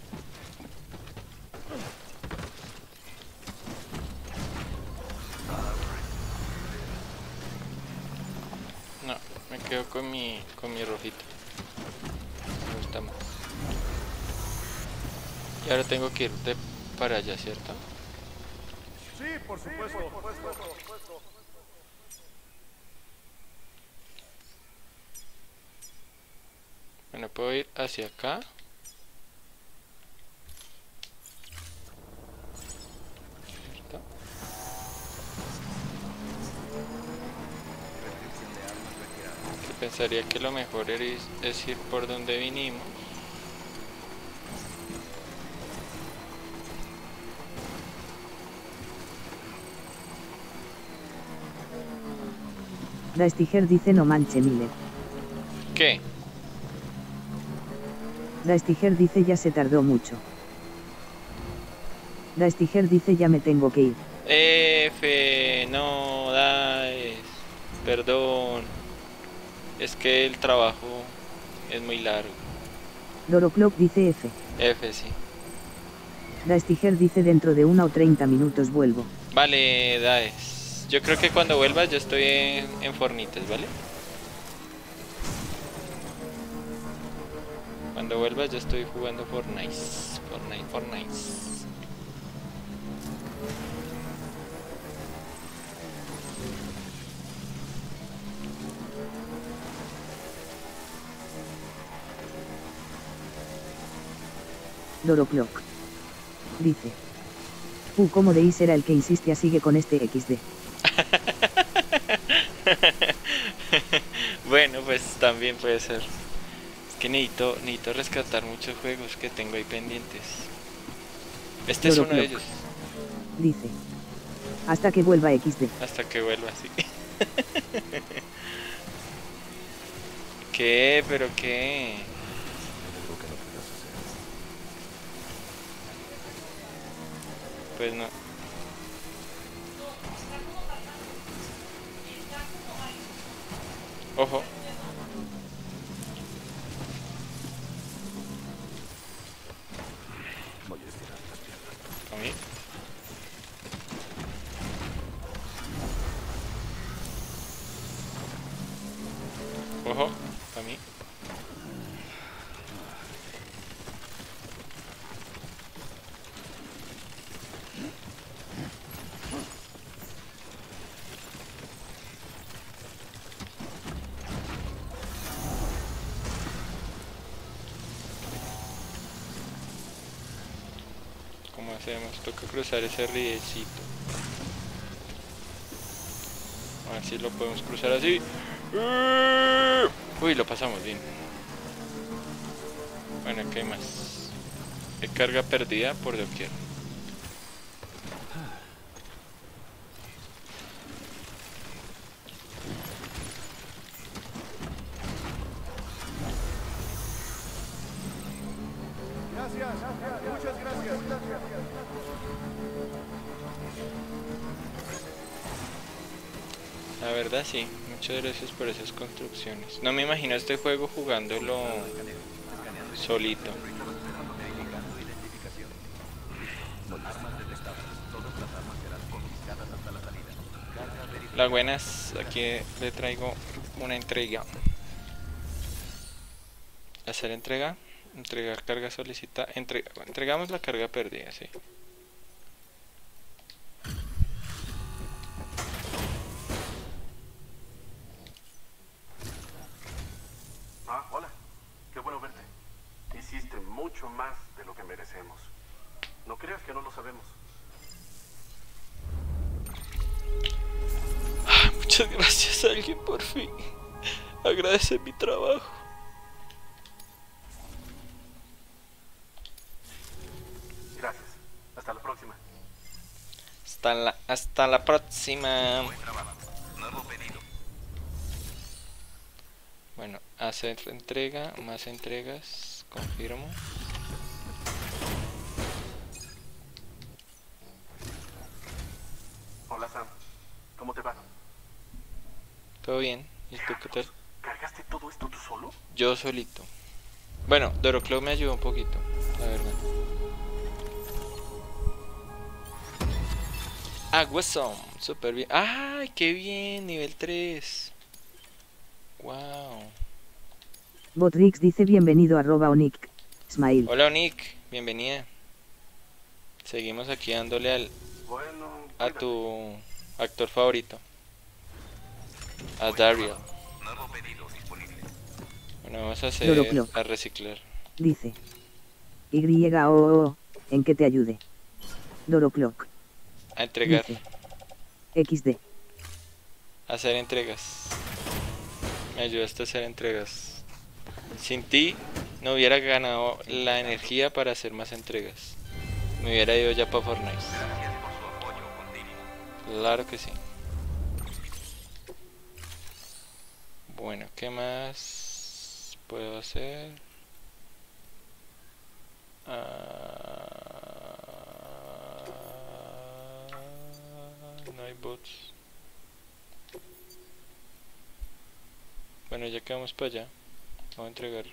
No, me quedo con mi rojito. Me gusta más. Y ahora tengo que ir para allá, ¿cierto? Sí, por supuesto. Bueno, puedo ir hacia acá. ¿Cierto? Que pensaría que lo mejor es ir por donde vinimos. Daestiger dice no manche Miller. ¿Qué? Daestiger dice ya se tardó mucho. Daestiger dice ya me tengo que ir. F, no, Daes. Perdón. Es que el trabajo es muy largo. Doroclock dice F. F, sí. Daestiger dice dentro de 1 o 30 minutos vuelvo. Vale, Daes. Yo creo que cuando vuelvas yo estoy en Fornites, ¿vale? Cuando vuelvas yo estoy jugando Fortnite. Fortnite. Doroclock dice. Como Deis era el que insiste a sigue con este XD. Bueno, pues también puede ser. Es que necesito rescatar muchos juegos que tengo ahí pendientes. Este es uno de ellos. Dice. Hasta que vuelva XD. Hasta que vuelva, sí. ¿Qué? ¿Pero qué? Algo que no puedas hacer. Pues no. Ojo. Voy a estirar las piernas. A mí. Ojo. ¿Cómo hacemos? Toca cruzar ese riecito. A ver si lo podemos cruzar así. Uy, lo pasamos bien. Bueno, ¿qué hay más? Hay carga perdida por doquier. Muchas gracias. La verdad sí, muchas gracias por esas construcciones. No me imagino este juego jugándolo solito. Las buenas, aquí le traigo una entrega. Hacer entrega, entregar carga solicitada, entregamos la carga perdida, sí. Ah, hola. Qué bueno verte. Hiciste mucho más de lo que merecemos. No creas que no lo sabemos. Muchas gracias a alguien por fin. Agradece mi trabajo. Gracias. Hasta la próxima. Hasta la próxima. Nuevo pedido. Bueno, hacer entrega, más entregas, confirmo. Hola, Sam. ¿Cómo te va? Todo bien, ¿y tú qué tal? ¿Cargaste todo esto tú solo? Yo solito. Bueno, Doroclow me ayudó un poquito, la verdad. Aguasón, súper bien. ¡Ay, qué bien! Nivel 3. Wow. Botrix dice bienvenido @Onick. Smile. Hola Onick, bienvenida. Seguimos aquí dándole a tu actor favorito. A Daryl. Nuevo pedido disponible. Bueno, vamos a hacer Doroclow. a reciclar. Dice. YOO, en que te ayude. Doroclock. A entregar. Dice. XD. Hacer entregas. Me ayudaste a hacer entregas. Sin ti no hubiera ganado la energía para hacer más entregas. Me hubiera ido ya para Fortnite. Gracias por su apoyo continuo. Claro que sí. Bueno, ¿qué más puedo hacer? No hay bots. Bueno, ya que vamos para allá, vamos a entregar.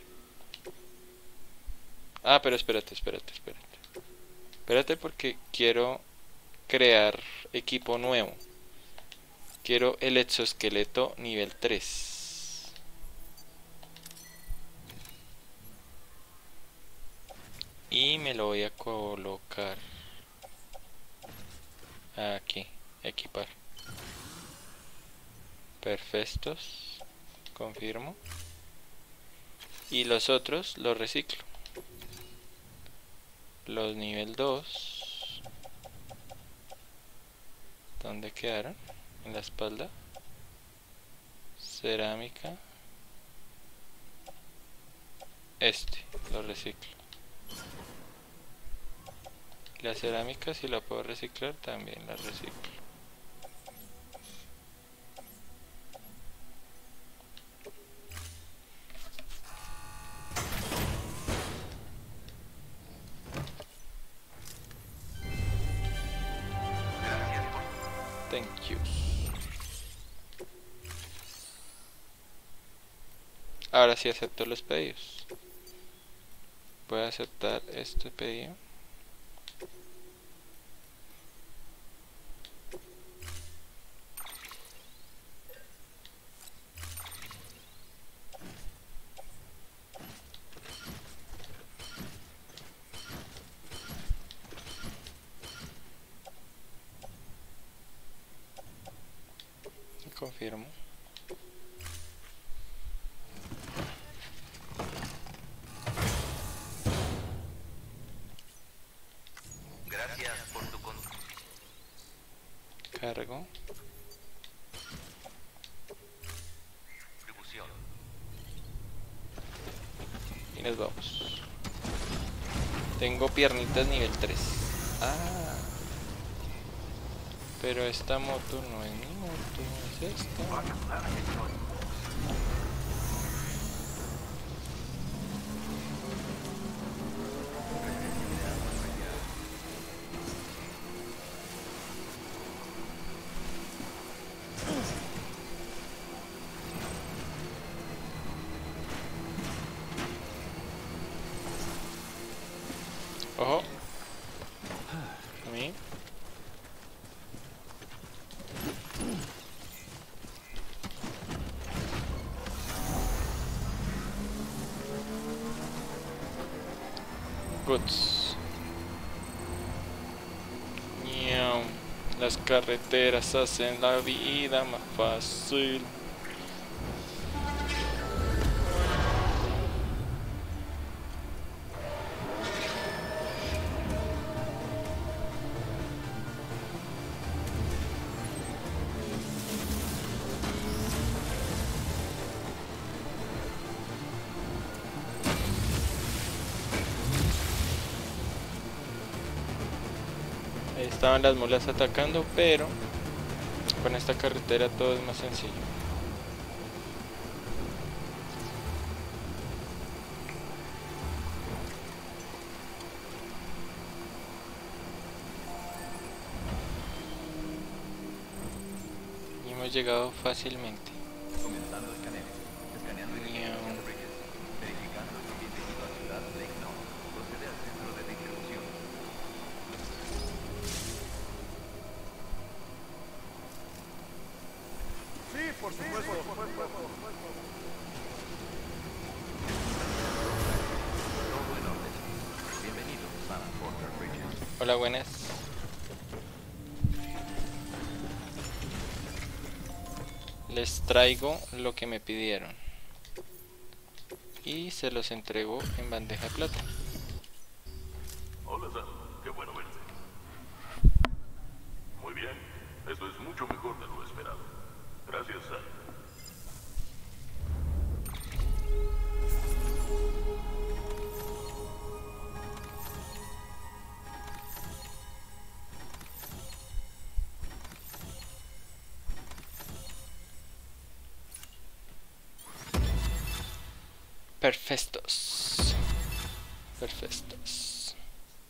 Ah, pero espérate. Espérate porque quiero crear equipo nuevo. Quiero el exoesqueleto nivel 3. Y me lo voy a colocar aquí, equipar. Perfectos. Confirmo. Y los otros los reciclo. Los nivel 2. ¿Dónde quedaron? En la espalda. Cerámica. Lo reciclo. La cerámica, si la puedo reciclar, también la reciclo. Thank you. Ahora sí acepto los pedidos. Voy a aceptar este pedido. Confirmo. Gracias Cargo. Y nos vamos. Tengo piernitas nivel 3. Ah. Pero esta moto no es mi moto, es esta. Ojo. A mí. Goods. Miau. Las carreteras hacen la vida más fácil. Ahí estaban las mulas atacando, pero con esta carretera todo es más sencillo. Y hemos llegado fácilmente. Comenzando escaneo. Escaneando identificación de Bridges. Verificando y bienvenido a Ciudad Lake North. Procede al centro de distribución. Sí, por supuesto. Todo en orden. Bienvenidos a Porter Bridges. Hola, buenas. Les traigo lo que me pidieron y se los entrego en bandeja de plata. Hola, Sam. Qué bueno verte. Muy bien. Esto es mucho mejor de lo esperado. Gracias, Sam. Perfectos. Perfectos.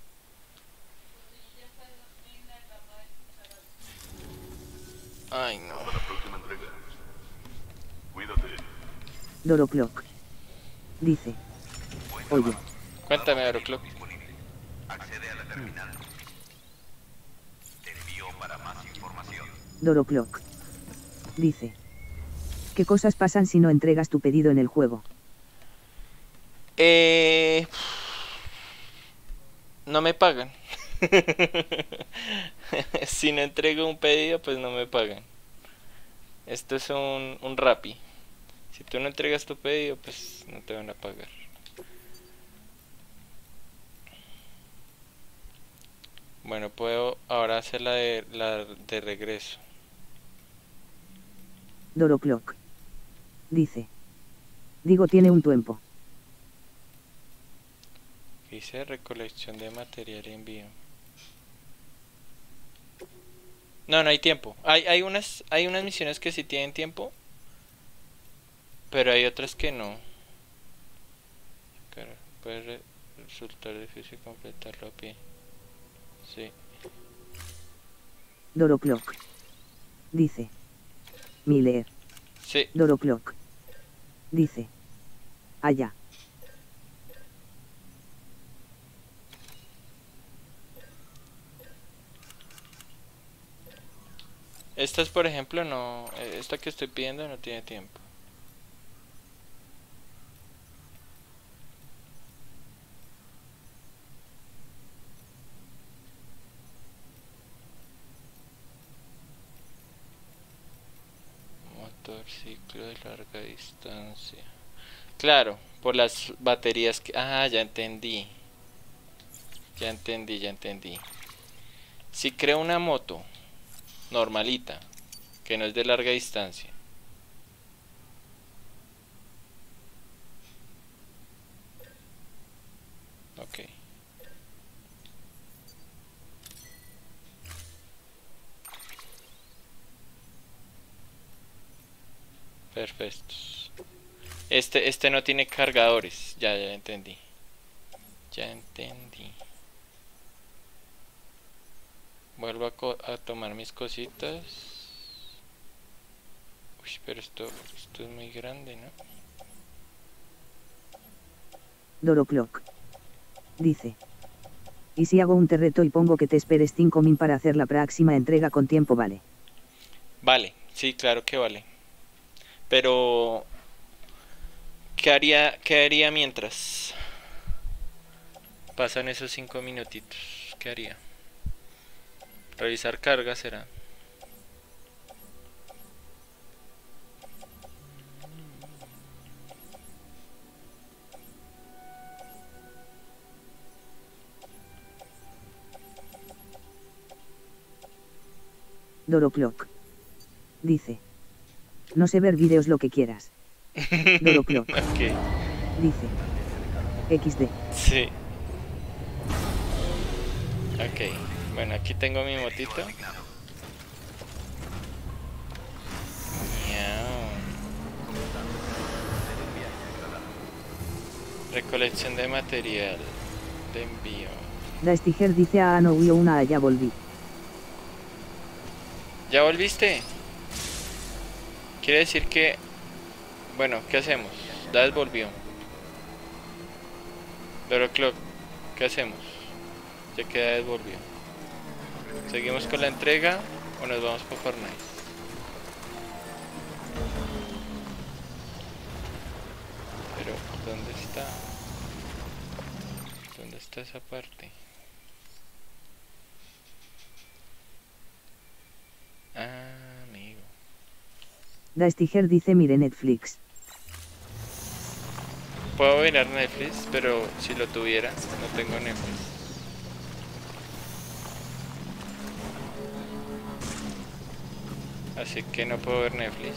Ay, no. Hasta la próxima entrega. Cuídate. Doroclock. Dice. Oye, Cuéntame, Aeroclub. Accede a la terminal. Te envío para más información. Doroclock. Dice. ¿Qué cosas pasan si no entregas tu pedido en el juego? No me pagan. Si no entrego un pedido, pues no me pagan. Esto es un Rappi. Si tú no entregas tu pedido, pues no te van a pagar. Bueno, puedo ahora hacer la de regreso. Doroclock. Dice. Digo, tiene un tiempo. Dice recolección de material y envío. No, no hay tiempo. Hay unas misiones que sí tienen tiempo, pero hay otras que no. Claro, puede resultar difícil completarlo a pie. Sí. Doroclock. Dice. Miller. Sí. Doroclock. Dice. Allá. Estas, por ejemplo, no. Esta que estoy pidiendo no tiene tiempo. Motor ciclo de larga distancia. Claro, por las baterías que... Ah, ya entendí. Ya entendí. Si creo una moto normalita, que no es de larga distancia. Ok. Perfecto. Este no tiene cargadores. Ya entendí. Ya entendí. Vuelvo a tomar mis cositas. Uy, pero esto es muy grande, ¿no? Doroclock. Dice. ¿Y si hago un reto y pongo que te esperes 5 min para hacer la próxima entrega con tiempo, vale? Vale, sí, claro que vale. Pero ¿qué haría mientras pasan esos 5 minutitos? ¿Qué haría? Revisar carga será. Doroclock. Dice. No sé ver vídeos, lo que quieras. Doroclock. Ok. Dice. XD. Sí. Ok. Bueno, aquí tengo mi motito. Miau. Recolección de material de envío. Daestiger dice a no huyo una, ya volví. ¿Ya volviste? Quiere decir que... Bueno, ¿qué hacemos? Dad volvió. Doroclock, ¿qué hacemos? Ya que Dad volvió. ¿Seguimos con la entrega o nos vamos por Fortnite? Pero, ¿dónde está? ¿Dónde está esa parte? Ah, amigo. Daestiger dice mire Netflix. Puedo mirar Netflix, pero si lo tuviera, no tengo Netflix. Así que no puedo ver Netflix.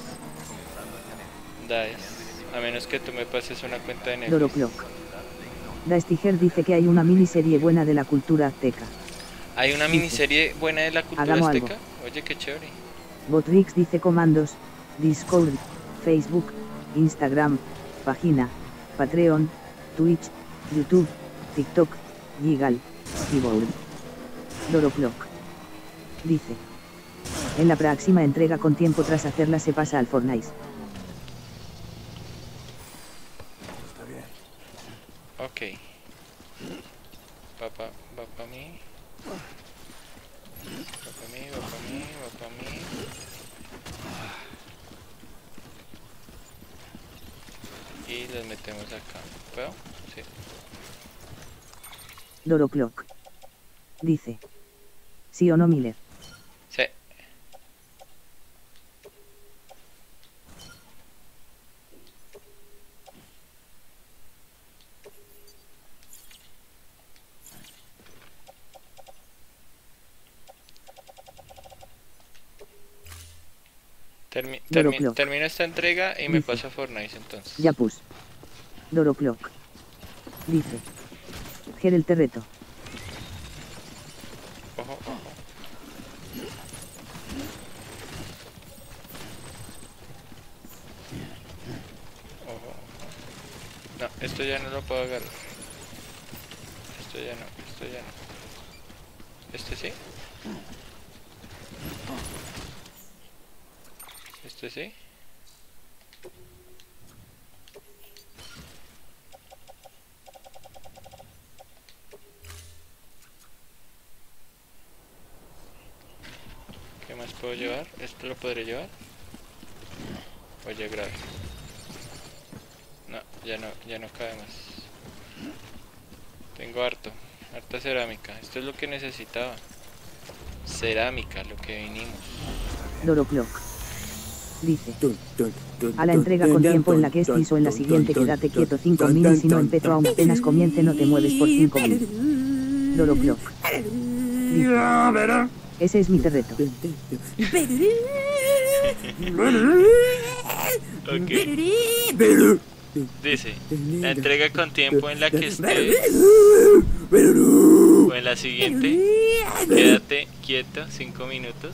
Dice, a menos que tú me pases una cuenta de Netflix. Doroclock. Daestiger dice que hay una miniserie buena de la cultura azteca. ¿Hay una miniserie buena de la cultura Hagamos azteca? algo. Oye, qué chévere. Botrix dice comandos, Discord, Facebook, Instagram, página, Patreon, Twitch, YouTube, TikTok, Gigal, Keyboard. Doroclock. Dice. En la próxima entrega con tiempo tras hacerla se pasa al Fortnite. Está bien. Ok. Va pa' mí. Va pa' mí, va pa' mí, va pa' mí. Y los metemos acá. ¿Puedo? Sí. Doroclock. Dice. ¿Sí o no, Miller? Sí. Termino esta entrega y me Dice. paso a Fortnite entonces. Ya pus. Doroclock. Dice. Ger el terreto. Ojo, ojo. Ojo. No, esto ya no lo puedo agarrar. Esto ya no, esto ya no. ¿Este sí? ¿Este sí? ¿Qué más puedo llevar? ¿Esto lo podré llevar? Oye, grave. No, ya no cabe más. Tengo harta cerámica. Esto es lo que necesitaba. Cerámica, lo que vinimos. Doroclock. Dice. A la entrega con tiempo en la que estés o en la siguiente quédate quieto 5 min y si no empezó aún apenas comience no te mueves por 5 min. Doroclock. Dice. Ese es mi terreto. Ok. Dice, la entrega con tiempo en la que estés o en la siguiente, quédate quieto 5 minutos.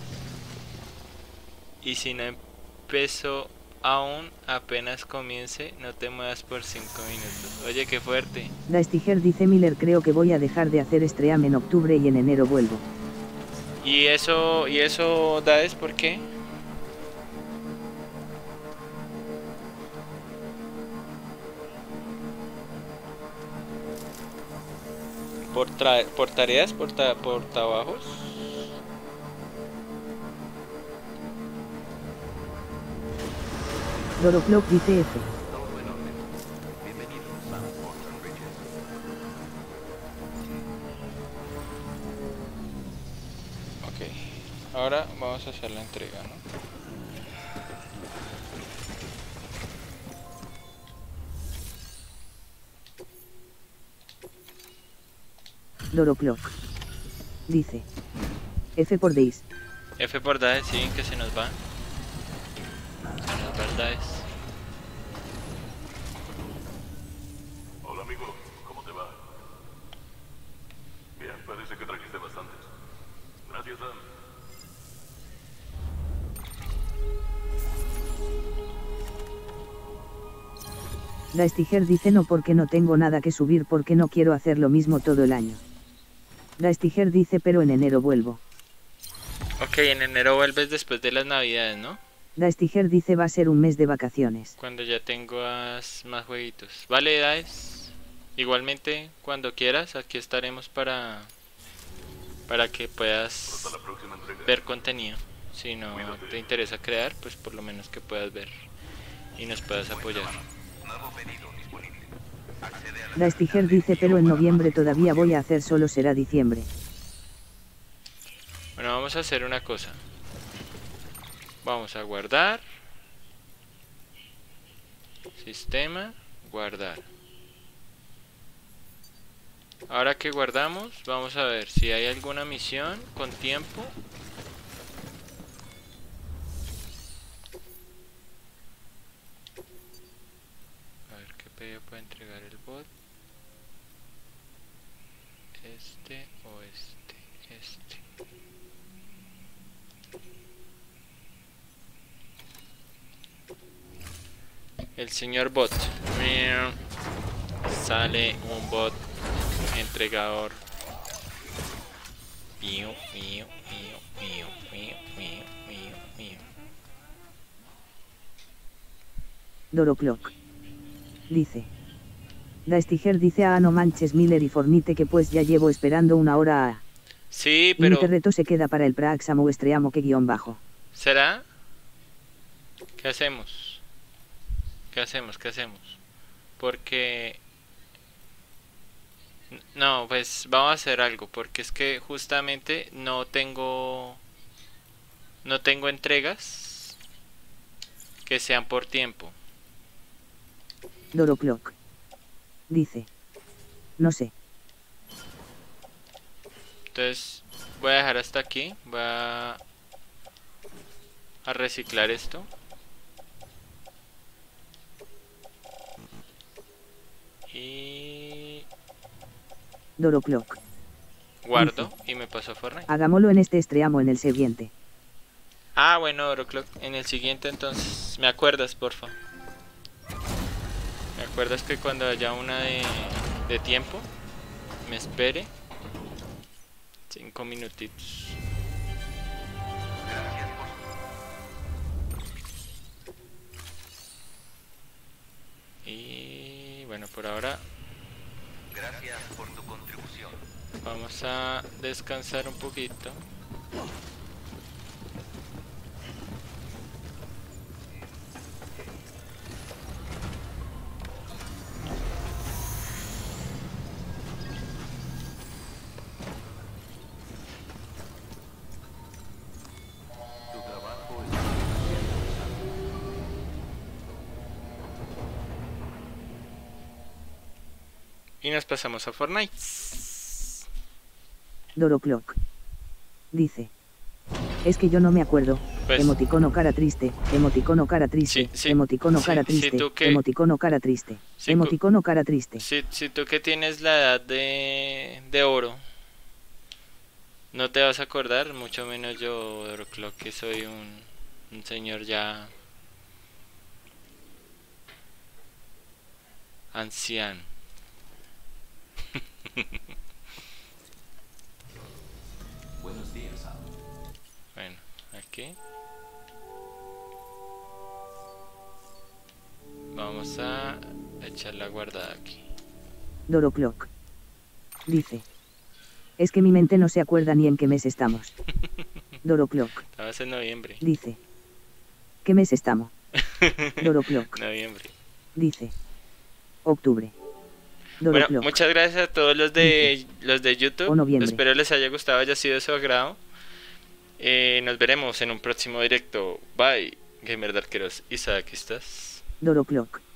Y si no empezó aún, apenas comience, no te muevas por 5 minutos. Oye, qué fuerte. La Stiger dice Miller, creo que voy a dejar de hacer stream en octubre y en enero vuelvo. ¿Y eso Daes, por qué? ¿Por tareas? ¿Por trabajos? Doroclock dice F. Ok, ahora vamos a hacer la entrega, ¿no? Doroclock dice F por Days. F por Daes, sí, que se nos va. Se nos va el Daes. Hola amigo, ¿cómo te va? Bien, parece que trajiste bastantes. Gracias, Dan. La Stiger dice no, porque no tengo nada que subir, porque no quiero hacer lo mismo todo el año. La Stiger dice pero en enero vuelvo. Ok, en enero vuelves después de las navidades, ¿no? La Stiger dice va a ser un mes de vacaciones. Cuando ya tengas más jueguitos. Vale, Daes. Igualmente, cuando quieras, aquí estaremos para que puedas ver contenido. Si no te interesa crear, pues por lo menos que puedas ver y nos puedas apoyar. La Stiger dice pero en noviembre todavía voy a hacer, solo será diciembre. Bueno, vamos a hacer una cosa. Vamos a guardar. Sistema, guardar. Ahora que guardamos, vamos a ver si hay alguna misión con tiempo. A ver qué pedido puede entregar el bot. Este o este. El señor bot. Sale un bot entregador. Doroclock dice. La Stiger dice no manches Miller y Fornite, que pues ya llevo esperando una hora a... Sí, Y pero... mi terreto se queda para el Praxamo o Estreamo que guión bajo. ¿Será? ¿Qué hacemos? ¿Qué hacemos? Porque... No, pues vamos a hacer algo, porque es que justamente no tengo entregas que sean por tiempo. Doroclock dice. No sé. Entonces voy a dejar hasta aquí. Voy a reciclar esto. Y Doroclock guardo dice. y me paso a Fortnite. Hagámoslo en este Estreamo en el siguiente. Ah, bueno, Doroclock, en el siguiente entonces. ¿Me acuerdas, porfa? ¿Me acuerdas que cuando haya una de tiempo me espere? 5 minutitos. Y bueno, por ahora Gracias por tu contribución. vamos a descansar un poquito. Tu trabajo es... Y nos pasamos a Fortnite. Doroclock dice. Es que yo no me acuerdo. Pues- Emoticono cara triste, emoticono cara triste, Sí, emoticono cara sí, sí, triste, tú que- emoticono cara triste, Sí, emoticono cara triste. Si tú que tienes la edad de oro, no te vas a acordar, mucho menos yo, creo que soy un señor ya anciano. Buenos días, Al. Bueno, aquí vamos a echar la guardada aquí. Doroclock. Dice. Es que mi mente no se acuerda ni en qué mes estamos. Doroclock. Estamos en noviembre. Dice. ¿Qué mes estamos? Doroclock. Noviembre. Dice. Octubre. Bueno, Doroclock. muchas gracias a todos los de YouTube. O noviembre. Espero les haya gustado, haya sido de su agrado. Nos veremos en un próximo directo. Bye, Gamer de Arqueros. Isaac, ¿estás? Doroclock.